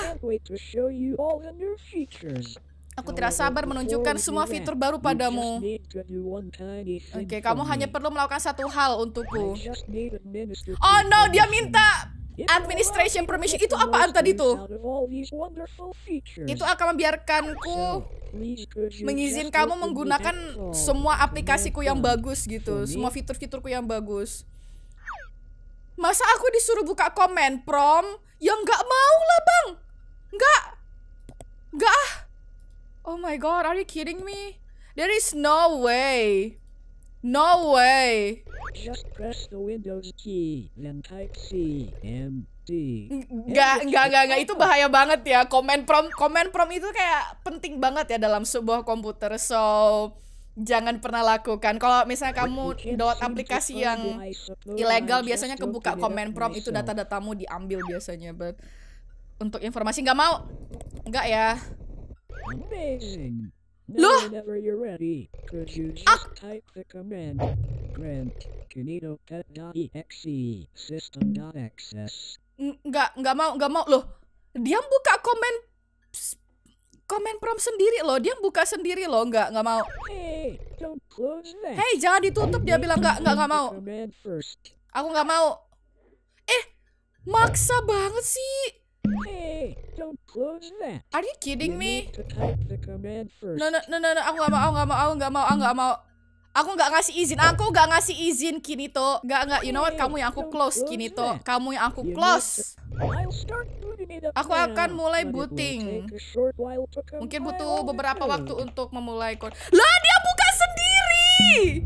Aku tidak sabar menunjukkan semua fitur baru padamu. Oke, kamu hanya perlu melakukan satu hal untukku. Oh no, dia minta administration permission. Itu apaan tadi tuh? Itu akan membiarkanku mengizin kamu menggunakan semua aplikasiku yang bagus gitu. Semua fitur-fiturku yang bagus. Masa aku disuruh buka comment prompt? Ya nggak mau lah bang. Nggak. Nggak ah. Oh my god, are you kidding me? There is no way. No way. Just press the Windows key and type C M D. Enggak, enggak, enggak, enggak, itu bahaya banget ya. Comment prompt, comment prompt itu kayak penting banget ya dalam sebuah komputer. So, jangan pernah lakukan. Kalau misalnya kamu download aplikasi yang ilegal, biasanya kebuka comment prompt, itu data-datamu diambil biasanya. But untuk informasi nggak mau. Enggak ya. Amazing. Loh? Whenever you're ready, could you just Ah. type the command grant kinetopet.exe system.access. Enggak, enggak mau, enggak mau. Loh, dia buka komen komen prompt sendiri loh. Dia buka sendiri loh. Enggak, enggak mau. Hey, don't close that. Hey, jangan ditutup. Dia bilang enggak, enggak, enggak mau. Command first. Aku enggak mau. Eh, maksa banget sih. Hey, don't close that. Are you kidding You me? need to type the command first. No, no, no, no, no. Aku nggak mau, aku nggak mau, aku nggak mau, aku nggak mau. Aku nggak ngasih izin, aku nggak ngasih izin Kinito. Nggak, nggak. You know what? Kamu yang aku close, Kinito. Kamu yang aku close. I'll start booting it up Aku akan now, mulai but it will booting. take a short while to Mungkin compile butuh all the beberapa code. waktu untuk memulai code. Lah, dia buka sendiri.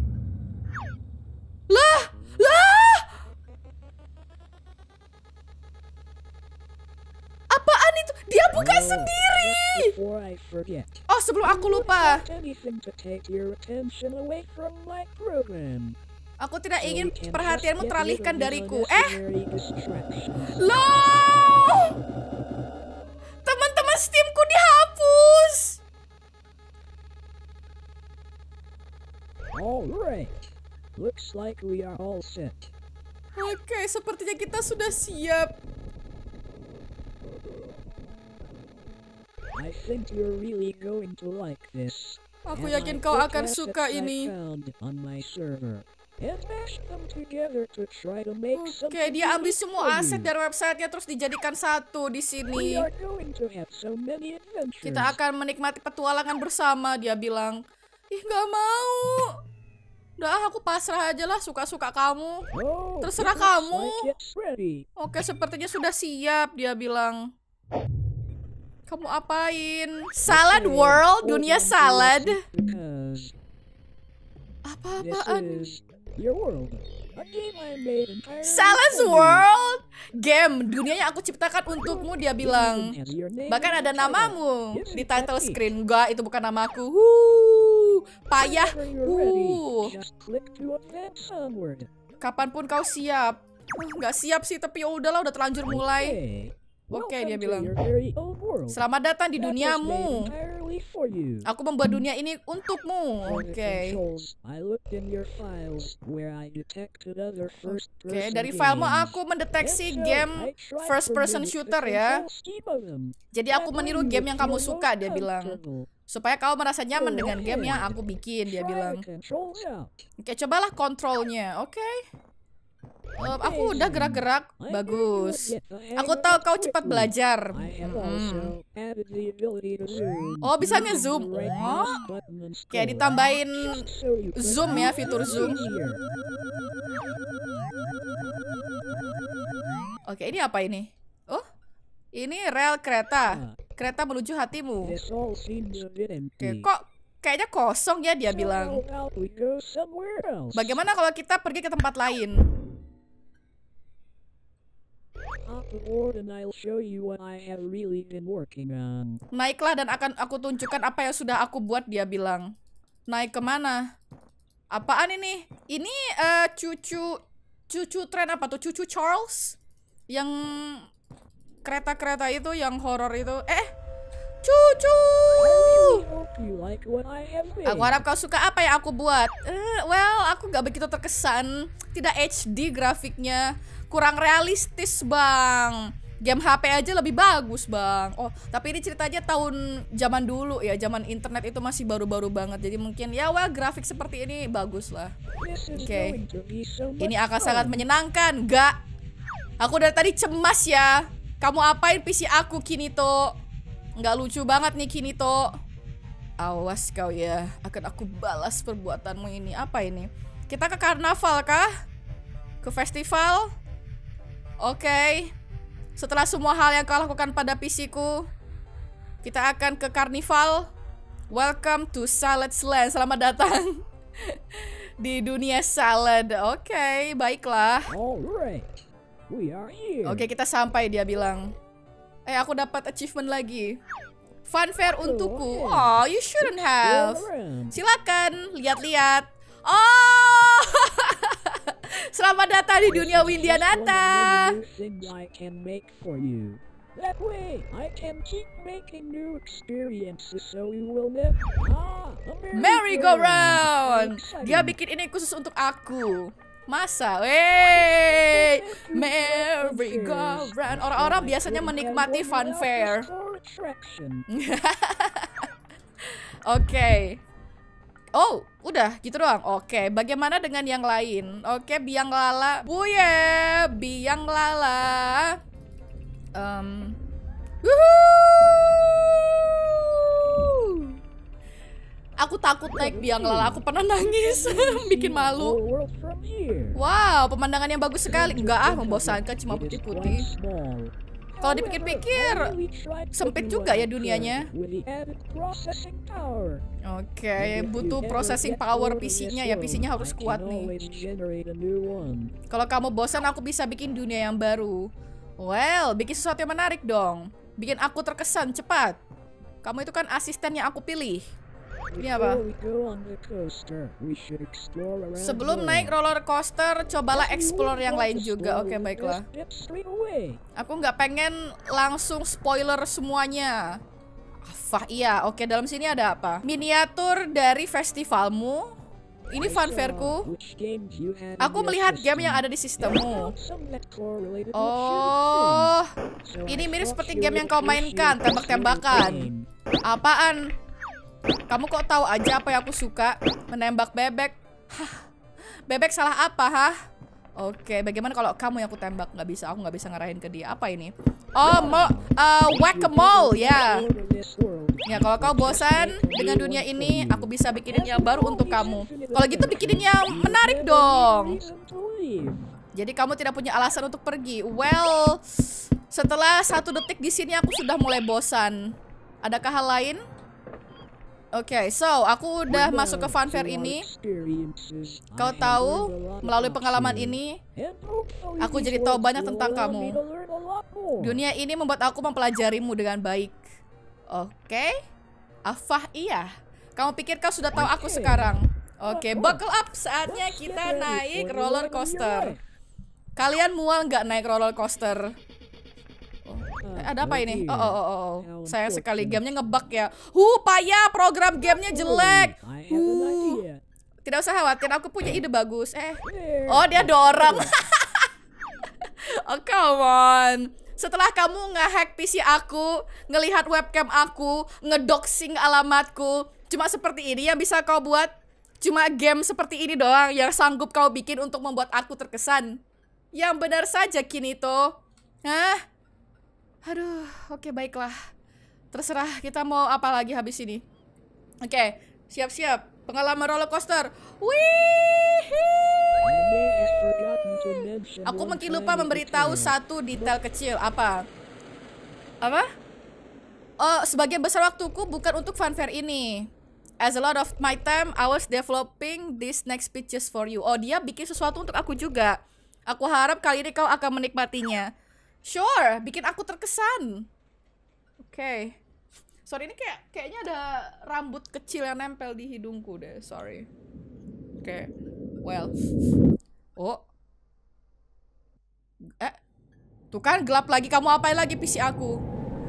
Lah, lah. Apaan itu? Dia buka Oh, sendiri. just before I forget, Oh, sebelum aku lupa. anything to take your attention away from my program. Aku tidak So ingin we can perhatianmu just get teralihkan rid of dariku. Eh, unnecessary distractions. loh. Teman-teman Steamku dihapus. Alright, looks like we are all set. Oke, sepertinya kita sudah siap. I think you're really going to like this. Aku And yakin I kau put akan assets suka I ini. found on my server and mash them together to try to make Oke, something dia ambil unique semua for aset you. dari websitenya terus dijadikan satu di We sini. are going to have so many adventures. Kita akan menikmati petualangan bersama, dia bilang. Ih, nggak mau. Udah, aku pasrah aja lah, suka-suka kamu. Oh, Terserah it looks kamu. like it's ready. Oke, sepertinya sudah siap, dia bilang. Kamu apain? Salad Okay, World, hold dunia on to salad. your seat because this Apa-apaan? is your world. A game I made entirely Salad's for you. World, game dunianya aku ciptakan untukmu, dia It bilang. even has your name Bahkan in ada the title. namamu Isn't di that title neat? screen. Enggak, itu bukan namaku. Wuh, payah. Whenever you're ready, Wuh. just click to advance onward. kapanpun kau siap. Uh, nggak siap sih, tapi ya udahlah, udah terlanjur mulai. Okay. Oke, Welcome dia to bilang. your very own world. Selamat datang di That was made duniamu. entirely for you. Aku membuat dunia ini untukmu. For the Oke. controls, I looked in your files where I detected other first Oke, person dari filemu games. aku mendeteksi And so, game I tried first to person mimic the shooter ya. control scheme of them. Jadi aku That meniru way you game would yang kamu feel suka, more dia bilang. comfortable. Supaya kau merasa nyaman Oh, dengan game okay. yang aku bikin, dia Try bilang. the controls out. Oke, cobalah kontrolnya. Oke. Eh, aku udah gerak-gerak. I Bagus. knew you'd get the hang Aku of tahu it kau cepat quickly. belajar. I have Mm-mm. also added the ability to zoom. Oh, bisa using nge-zoom. the right Oh. mouse button and Kayak scroll. ditambahin Just so you could zoom ya, see fitur it zoom. easier. Oke, ini apa ini? Oh, ini rel kereta. Ah, Kereta menuju hatimu. this all seemed a bit Oke, empty. kok kayaknya kosong ya, dia So bilang. how about we go somewhere else? Bagaimana kalau kita pergi ke tempat lain? Hop aboard and I'll show you what I have really been working on. Naiklah dan akan aku tunjukkan apa yang sudah aku buat, dia bilang. Naik kemana? Apaan ini? Ini eh, cucu cucu tren apa tuh? Cucu Charles? Yang kereta-kereta itu, yang horor itu. Eh, cucu! Hope you like what I have made. Aku harap kau suka apa yang aku buat. Eh, well, aku gak begitu terkesan. Tidak H D grafiknya. Kurang realistis, bang. Game H P aja lebih bagus, bang. Oh, tapi ini ceritanya tahun zaman dulu ya. Zaman internet itu masih baru-baru banget. Jadi mungkin ya, well, grafik seperti ini bagus lah. This is Oke. going to be so much Ini akan fun. sangat menyenangkan. Gak. Aku dari tadi cemas ya. Kamu apain P C aku, Kinito? Nggak lucu banget nih, Kinito. Awas kau ya. Akan aku balas perbuatanmu ini. Apa ini? Kita ke karnaval kah? Ke festival? Oke. Setelah semua hal yang kau lakukan pada P C-ku, kita akan ke karnival. Welcome to Salad's Land. Selamat datang di dunia salad. Oke, baiklah. Alright. We are here. Oke, kita sampai, dia bilang. Eh, aku dapat achievement lagi. Funfair untukku. Oh, you shouldn't have. Go around. Silakan, lihat-lihat. Oh, selamat datang di dunia Windianata. One of the new things I can make for you. That way, I can keep making new experiences so you will never. Ah, a Merry-go-round. Exciting. Dia bikin ini khusus untuk aku. Masa? Wey, merry-go-round. Orang-orang biasanya menikmati funfair. Oke. Oh, udah gitu doang. Oke, bagaimana dengan yang lain? Oke, biang lala. Buye, biang lala. Um. Wuhuu. Aku takut naik biang lala. Aku pernah nangis, bikin malu. Wow, pemandangan yang bagus sekali. Enggak ah, membosankan, cuma putih-putih. Kalau dipikir-pikir, sempit juga ya dunianya. Oke, butuh processing power P C-nya ya. P C-nya harus kuat nih. Kalau kamu bosan, aku bisa bikin dunia yang baru. Well, bikin sesuatu yang menarik dong. Bikin aku terkesan, cepat. Kamu itu kan asisten yang aku pilih. Ini apa? Sebelum naik roller coaster, cobalah explore yang lain juga. Oke, baiklah. Aku nggak pengen langsung spoiler semuanya. Fah, iya. Oke, dalam sini ada apa? Miniatur dari festivalmu. Ini funfairku. Aku melihat game yang ada di sistemmu. Oh, ini mirip seperti game yang kau mainkan, tembak-tembakan. Apaan? Kamu kok tahu aja apa yang aku suka? Menembak bebek. Hah, bebek salah apa, hah? Oke, bagaimana kalau kamu yang aku tembak? Nggak bisa, aku nggak bisa ngarahin ke dia. Apa ini? Oh, mo, uh, whack-a-mole, ya. Ya, kalau kau bosan dengan dunia ini, aku bisa bikinin yang baru untuk kamu. Kalau gitu bikinin yang menarik dong. Jadi kamu tidak punya alasan untuk pergi. Well, setelah satu detik di sini aku sudah mulai bosan. Adakah hal lain? Oke, okay, so aku udah masuk ke funfair ini. Kau tahu, melalui pengalaman ini, aku jadi tahu banyak tentang kamu. Dunia ini membuat aku mempelajarimu dengan baik. Oke, okay. Afah, iya. Kamu pikir kau sudah tahu aku sekarang? Oke, buckle up. Saatnya kita naik roller coaster. Kalian mual nggak naik roller coaster? Eh, ada apa ini? Oh, oh, oh, oh. Sayang sekali gamenya ngebug ya. Huh, payah, program gamenya jelek. Huh. Tidak usah khawatir, aku punya ide bagus. Eh, oh dia dorong. Oh come on. Setelah kamu ngehack P C aku, ngelihat webcam aku, ngedoxing alamatku, cuma seperti ini yang bisa kau buat? Cuma game seperti ini doang yang sanggup kau bikin untuk membuat aku terkesan? Yang benar saja Kinito. Hah? Aduh, oke baiklah. Terserah kita mau apa lagi habis ini. Oke, siap-siap. Pengalaman roller coaster. Wih. Aku mungkin lupa memberitahu satu detail kecil. Apa? Apa? Oh, sebagian besar waktuku bukan untuk funfair ini. As a lot of my time, I was developing these next speeches for you. Oh, dia bikin sesuatu untuk aku juga. Aku harap kali ini kau akan menikmatinya. Sure, bikin aku terkesan. Oke. Okay. Sorry, ini kayak kayaknya ada rambut kecil yang nempel di hidungku deh. Sorry. Oke. Okay. Well. Oh. Eh. Tuh kan gelap lagi. Kamu apain lagi P C aku?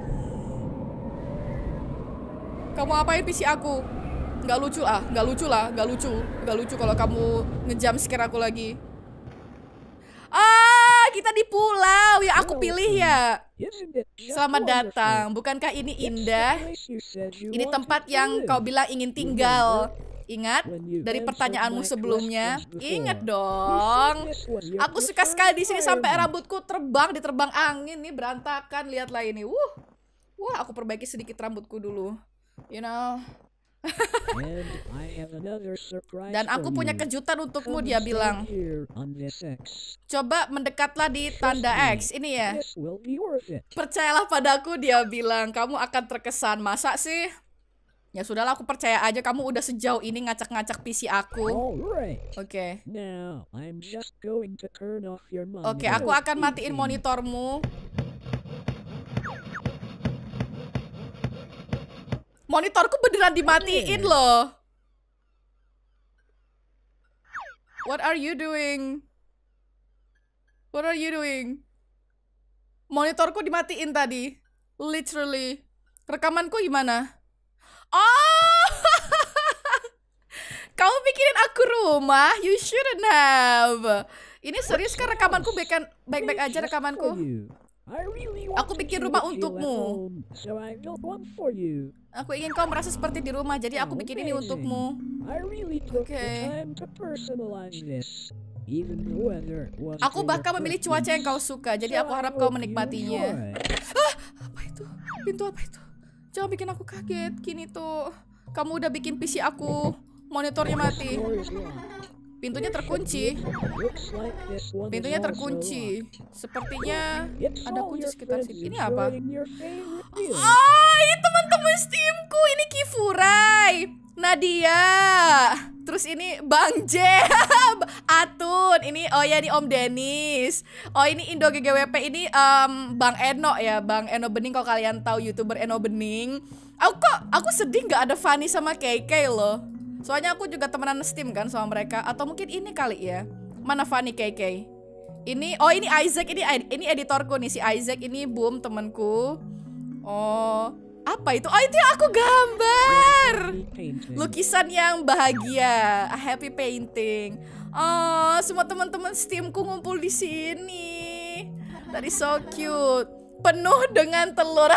Kamu apain P C aku? Nggak lucu ah, nggak lucu lah, nggak lucu, nggak lucu kalau kamu ngejam scare aku lagi. Ah, kita di pulau yang aku pilih ya. Selamat datang. Bukankah ini indah? Ini tempat yang kau bilang ingin tinggal. Ingat dari pertanyaanmu sebelumnya? Ingat dong. Aku suka sekali di sini sampai rambutku terbang, diterbang angin nih, berantakan. Lihatlah ini. Wuh. Wah, aku perbaiki sedikit rambutku dulu. You know. Dan aku punya kejutan untukmu, dia bilang. Coba mendekatlah di tanda X. Ini ya. Percayalah padaku, dia bilang. Kamu akan terkesan. Masa sih? Ya sudahlah, aku percaya aja. Kamu udah sejauh ini ngacak-ngacak P C aku. Oke. Oke, aku akan matiin monitormu. Monitorku beneran dimatiin loh. What are you doing? What are you doing? Monitorku dimatiin tadi. Literally. Rekamanku gimana? Oh! Kamu pikirin aku rumah? You shouldn't have. Ini serius kan rekamanku baik-baik aja rekamanku? Aku bikin rumah untukmu. Aku ingin kau merasa seperti di rumah, jadi aku bikin ini untukmu. Oke. Okay. Aku bahkan memilih cuaca yang kau suka, jadi aku harap kau menikmatinya. Ah, apa itu? Pintu apa itu? Jangan bikin aku kaget. Kini tuh, kamu udah bikin P C aku monitornya mati. Pintunya terkunci. Pintunya terkunci. Sepertinya ada kunci sekitar sini. Ini apa? Oh, ini teman-teman Steamku. Ini Kifurai, Nadia. Terus ini Bang J, Atun. Ini oh ya ini Om Dennis. Oh ini Indo G G W P. Ini um, Bang Eno ya, Bang Eno Bening. Kalau kalian tahu YouTuber Eno Bening. Aku kok aku sedih nggak ada Fanny sama K K loh. Soalnya aku juga temenan Steam kan sama mereka. Atau mungkin ini kali ya. Mana Fanny K K? Ini, oh ini Isaac. Ini ini editorku nih, si Isaac. Ini Boom, temanku. Oh, apa itu? Oh itu yang aku gambar. Lukisan yang bahagia. A happy painting. Oh, semua teman-teman Steamku ngumpul di sini. That is so cute. Penuh dengan telur.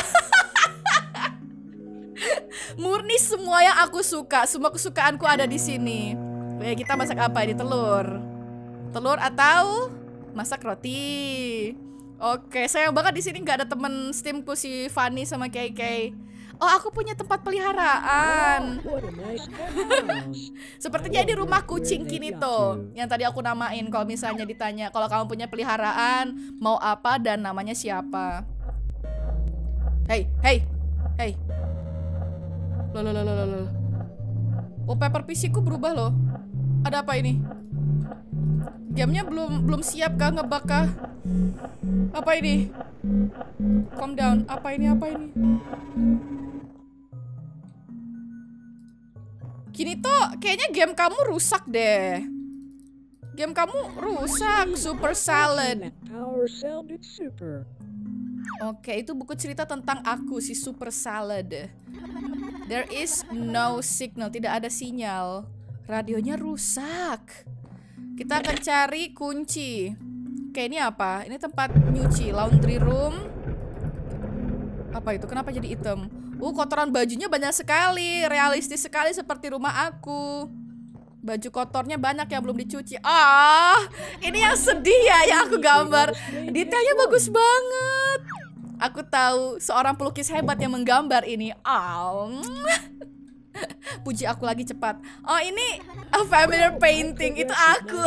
Murni semua yang aku suka, semua kesukaanku ada di sini. Oke, kita masak apa ini? Telur, telur atau masak roti? Oke, sayang banget di sini nggak ada temen Steamku si Fanny sama K K. Oh, aku punya tempat peliharaan. Sepertinya di rumah kucing Kinito yang tadi aku namain. Kalau misalnya ditanya, kalau kamu punya peliharaan mau apa dan namanya siapa? Hey, hey, hey. Loh, loh, loh, loh, loh. Wallpaper P C ku berubah loh. Ada apa ini? Gamenya belum belum siap kah, ngebug kah? Apa ini? Calm down. Apa ini? Apa ini? Kini tuh kayaknya game kamu rusak deh. Game kamu rusak, Super Salad. Power sounded super. Oke, itu buku cerita tentang aku, si Super Salad. There is no signal, tidak ada sinyal. Radionya rusak. Kita akan cari kunci. Oke, ini apa? Ini tempat nyuci, laundry room. Apa itu? Kenapa jadi hitam? Uh, kotoran bajunya banyak sekali. Realistis sekali seperti rumah aku. Baju kotornya banyak yang belum dicuci. Ah, ini yang sedih ya yang aku gambar. Detailnya bagus banget. Aku tahu seorang pelukis hebat yang menggambar ini. Oh, puji aku lagi cepat. Oh, ini a familiar painting. Itu aku.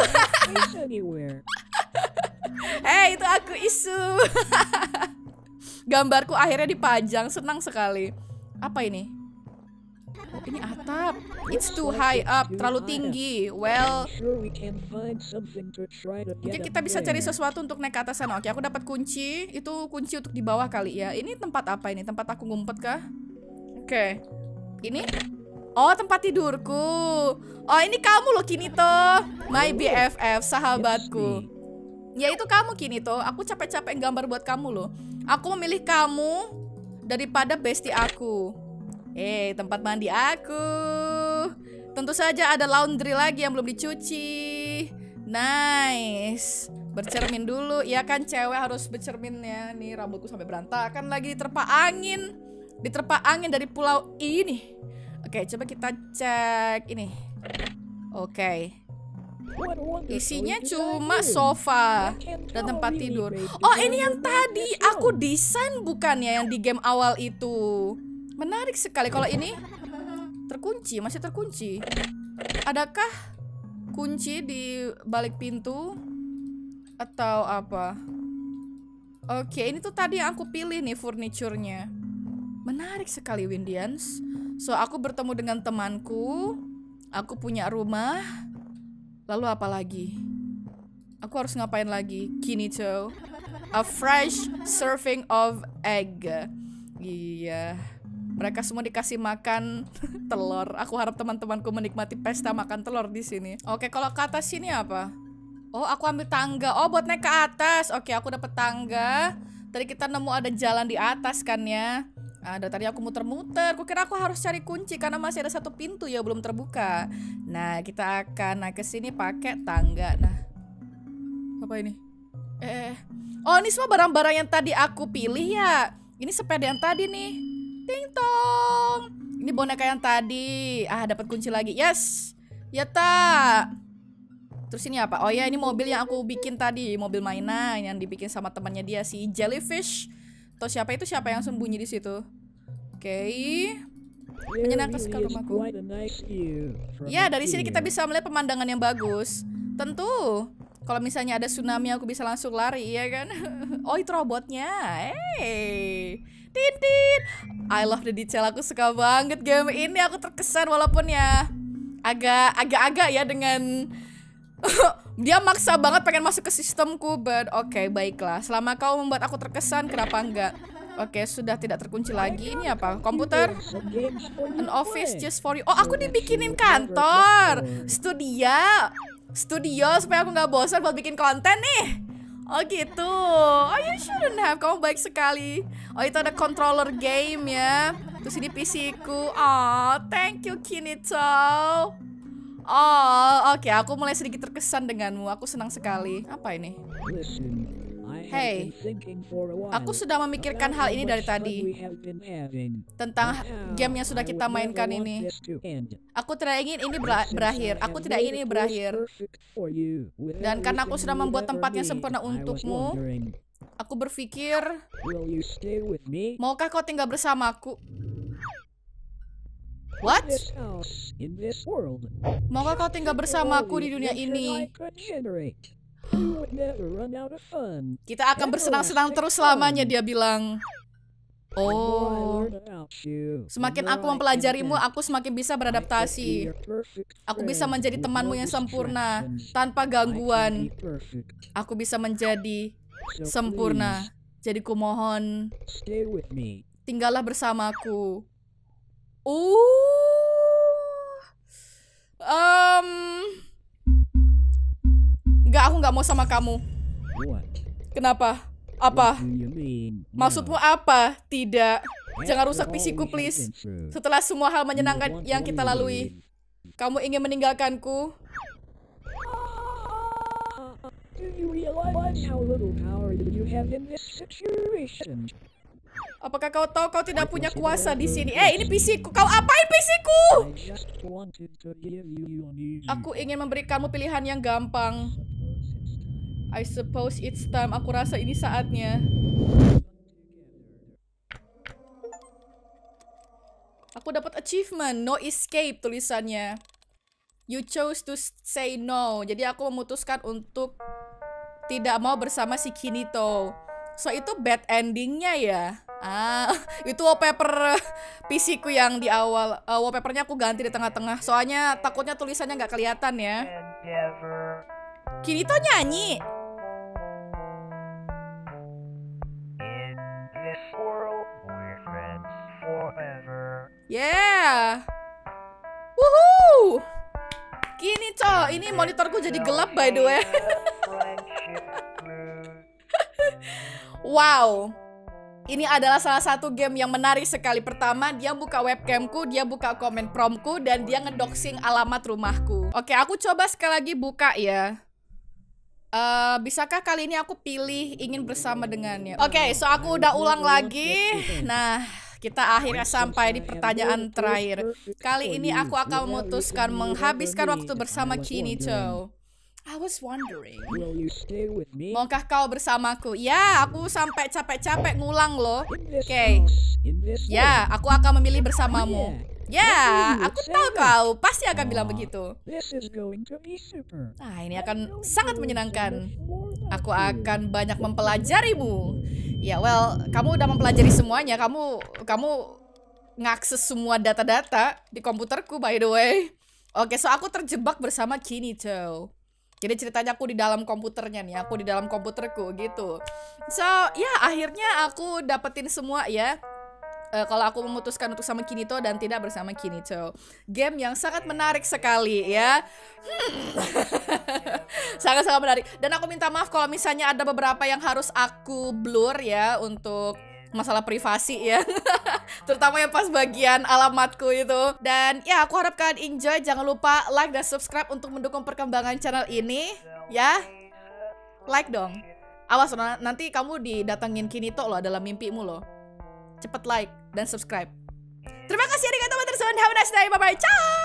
Hei, itu aku Isu. Gambarku akhirnya dipajang. Senang sekali. Apa ini? Oh, ini atap. It's too high up. Terlalu tinggi. Well, mungkin kita bisa cari sesuatu untuk naik ke atas sana. Oke, aku dapat kunci. Itu kunci untuk di bawah kali ya. Ini tempat apa ini? Tempat aku ngumpet kah? Oke. Ini? Oh, tempat tidurku. Oh, ini kamu loh Kinito. My B F F, sahabatku. Ya itu kamu Kinito. Aku capek-capek gambar buat kamu loh. Aku memilih kamu daripada bestie aku. Eh, tempat mandi aku. Tentu saja ada laundry lagi yang belum dicuci. Nice. Bercermin dulu. Ya kan cewek harus bercermin ya. Nih rambutku sampai berantakan lagi diterpa angin. Diterpa angin dari pulau ini. Oke, coba kita cek ini. Oke. Isinya cuma sofa dan tempat tidur. Oh, ini yang tadi aku desain bukannya yang di game awal itu. Menarik sekali. Kalau ini terkunci, masih terkunci. Adakah kunci di balik pintu atau apa? Oke, ini tuh tadi yang aku pilih nih furniturnya. Menarik sekali Windians. So, aku bertemu dengan temanku. Aku punya rumah. Lalu apa lagi? Aku harus ngapain lagi? Kinito. A fresh serving of egg. Iya. Mereka semua dikasih makan telur. Aku harap teman-temanku menikmati pesta makan telur di sini. Oke, kalau ke atas sini apa? Oh, aku ambil tangga. Oh, buat naik ke atas. Oke, aku dapet tangga. Tadi kita nemu ada jalan di atas kan ya. Ada tadi aku muter-muter. Kukira aku harus cari kunci karena masih ada satu pintu ya belum terbuka. Nah, kita akan naik ke sini pakai tangga. Nah, apa ini? Eh, oh ini semua barang-barang yang tadi aku pilih ya. Ini sepeda yang tadi nih. Ting tong. Ini boneka yang tadi. Ah, dapat kunci lagi. Yes. Ya tak. Terus ini apa? Oh ya, ini mobil yang aku bikin tadi, mobil mainan yang dibikin sama temannya dia si Jellyfish. Atau siapa itu siapa yang sembunyi di situ? Oke. Okay. Menyenangkan sekali rumahku. Ya, dari sini kita bisa melihat pemandangan yang bagus. Tentu. Kalau misalnya ada tsunami aku bisa langsung lari, ya kan? Oh, itu robotnya. Hey. Titit. I love the detail. Aku suka banget game ini. Aku terkesan walaupun ya agak agak-agak ya dengan dia maksa banget pengen masuk ke sistemku, but oke, okay, baiklah. Selama kau membuat aku terkesan, kenapa enggak? Oke, okay, sudah tidak terkunci lagi. Ini apa? Komputer? An office just for you. Oh, aku dibikinin kantor. Studio. Studio supaya aku nggak bosan buat bikin konten nih. Oh gitu. Oh, you shouldn't have. Kamu baik sekali. Oh, itu ada controller game ya. Terus ini P C ku. Oh, thank you Kinito. Oh, oke. Okay. Aku mulai sedikit terkesan denganmu. Aku senang sekali. Apa ini? Hey, aku sudah memikirkan hal ini dari tadi. Tentang game yang sudah kita mainkan ini. Aku tidak ingin ini berakhir. Aku tidak ingin ini berakhir. Dan karena aku sudah membuat tempatnya sempurna untukmu, aku berpikir, maukah kau tinggal bersamaku? What? Maukah kau tinggal bersamaku di dunia ini? Kita akan bersenang-senang terus selamanya, dia bilang. Oh, semakin aku mempelajarimu, aku semakin bisa beradaptasi. Aku bisa menjadi temanmu yang sempurna, tanpa gangguan. Aku bisa menjadi sempurna. Jadi kumohon, tinggallah bersamaku. Oh, Um, Nggak, aku nggak mau sama kamu. What? Kenapa? Apa? What do you mean? Maksudmu No. apa? Tidak. Jangan rusak After all pisiku, we have please. been through, Setelah semua hal you menyenangkan want yang to kita lalui, leave. kamu ingin meninggalkanku? Do you realize how little power you have in this situation? Apakah kau tahu kau tidak punya kuasa di sini? Eh, ini P C-ku. Kau apain P C-ku? I just wanted to give you an easy Aku ingin memberikanmu pilihan yang gampang. I suppose it's time. Aku rasa ini saatnya. Aku dapat achievement, no escape tulisannya. You chose to say no. Jadi aku memutuskan untuk tidak mau bersama si Kinito. So itu bad endingnya ya. Ah, itu wallpaper P C-ku yang di awal. Uh, wallpapernya aku ganti di tengah-tengah. Soalnya takutnya tulisannya nggak kelihatan ya. Kinito nyanyi. Yeah. Woohoo. Kinito, ini monitorku jadi gelap by the way. Wow. Ini adalah salah satu game yang menarik sekali. Pertama, dia buka webcamku, dia buka komen promku, dan dia ngedoxing alamat rumahku. Oke, aku coba sekali lagi buka ya. Uh, bisakah kali ini aku pilih ingin bersama dengannya? Oke, so aku udah ulang lagi. Nah, kita akhirnya sampai di pertanyaan terakhir. Kali ini aku akan memutuskan menghabiskan waktu bersama Kinito. I was wondering, Will you stay with me? maukah kau bersamaku? Ya, aku sampai capek-capek ngulang loh. In this Oke. house, in this Ya, aku akan memilih bersamamu. Oh, Ya, aku tahu kau pasti akan bilang begitu. This is going to be super. Nah, ini akan sangat menyenangkan. Aku akan banyak mempelajarimu. Ya, well, kamu udah mempelajari semuanya. Kamu kamu ngakses semua data-data di komputerku by the way. Oke, so aku terjebak bersama Kinito. Jadi ceritanya aku di dalam komputernya nih, aku di dalam komputerku gitu. So, ya akhirnya aku dapetin semua ya. Uh, kalau aku memutuskan untuk sama Kinito dan tidak bersama Kinito. Game yang sangat menarik sekali ya. Sangat-sangat menarik. Dan aku minta maaf kalau misalnya ada beberapa yang harus aku blur ya untuk masalah privasi ya. Terutama yang pas bagian alamatku itu. Dan ya aku harap kalian enjoy. Jangan lupa like dan subscribe untuk mendukung perkembangan channel ini ya. Like dong. Awas nanti kamu didatengin Kinito loh dalam mimpimu loh. Cepet like dan subscribe. Terima kasih adik teman-teman. Have a nice day. Bye bye. Ciao.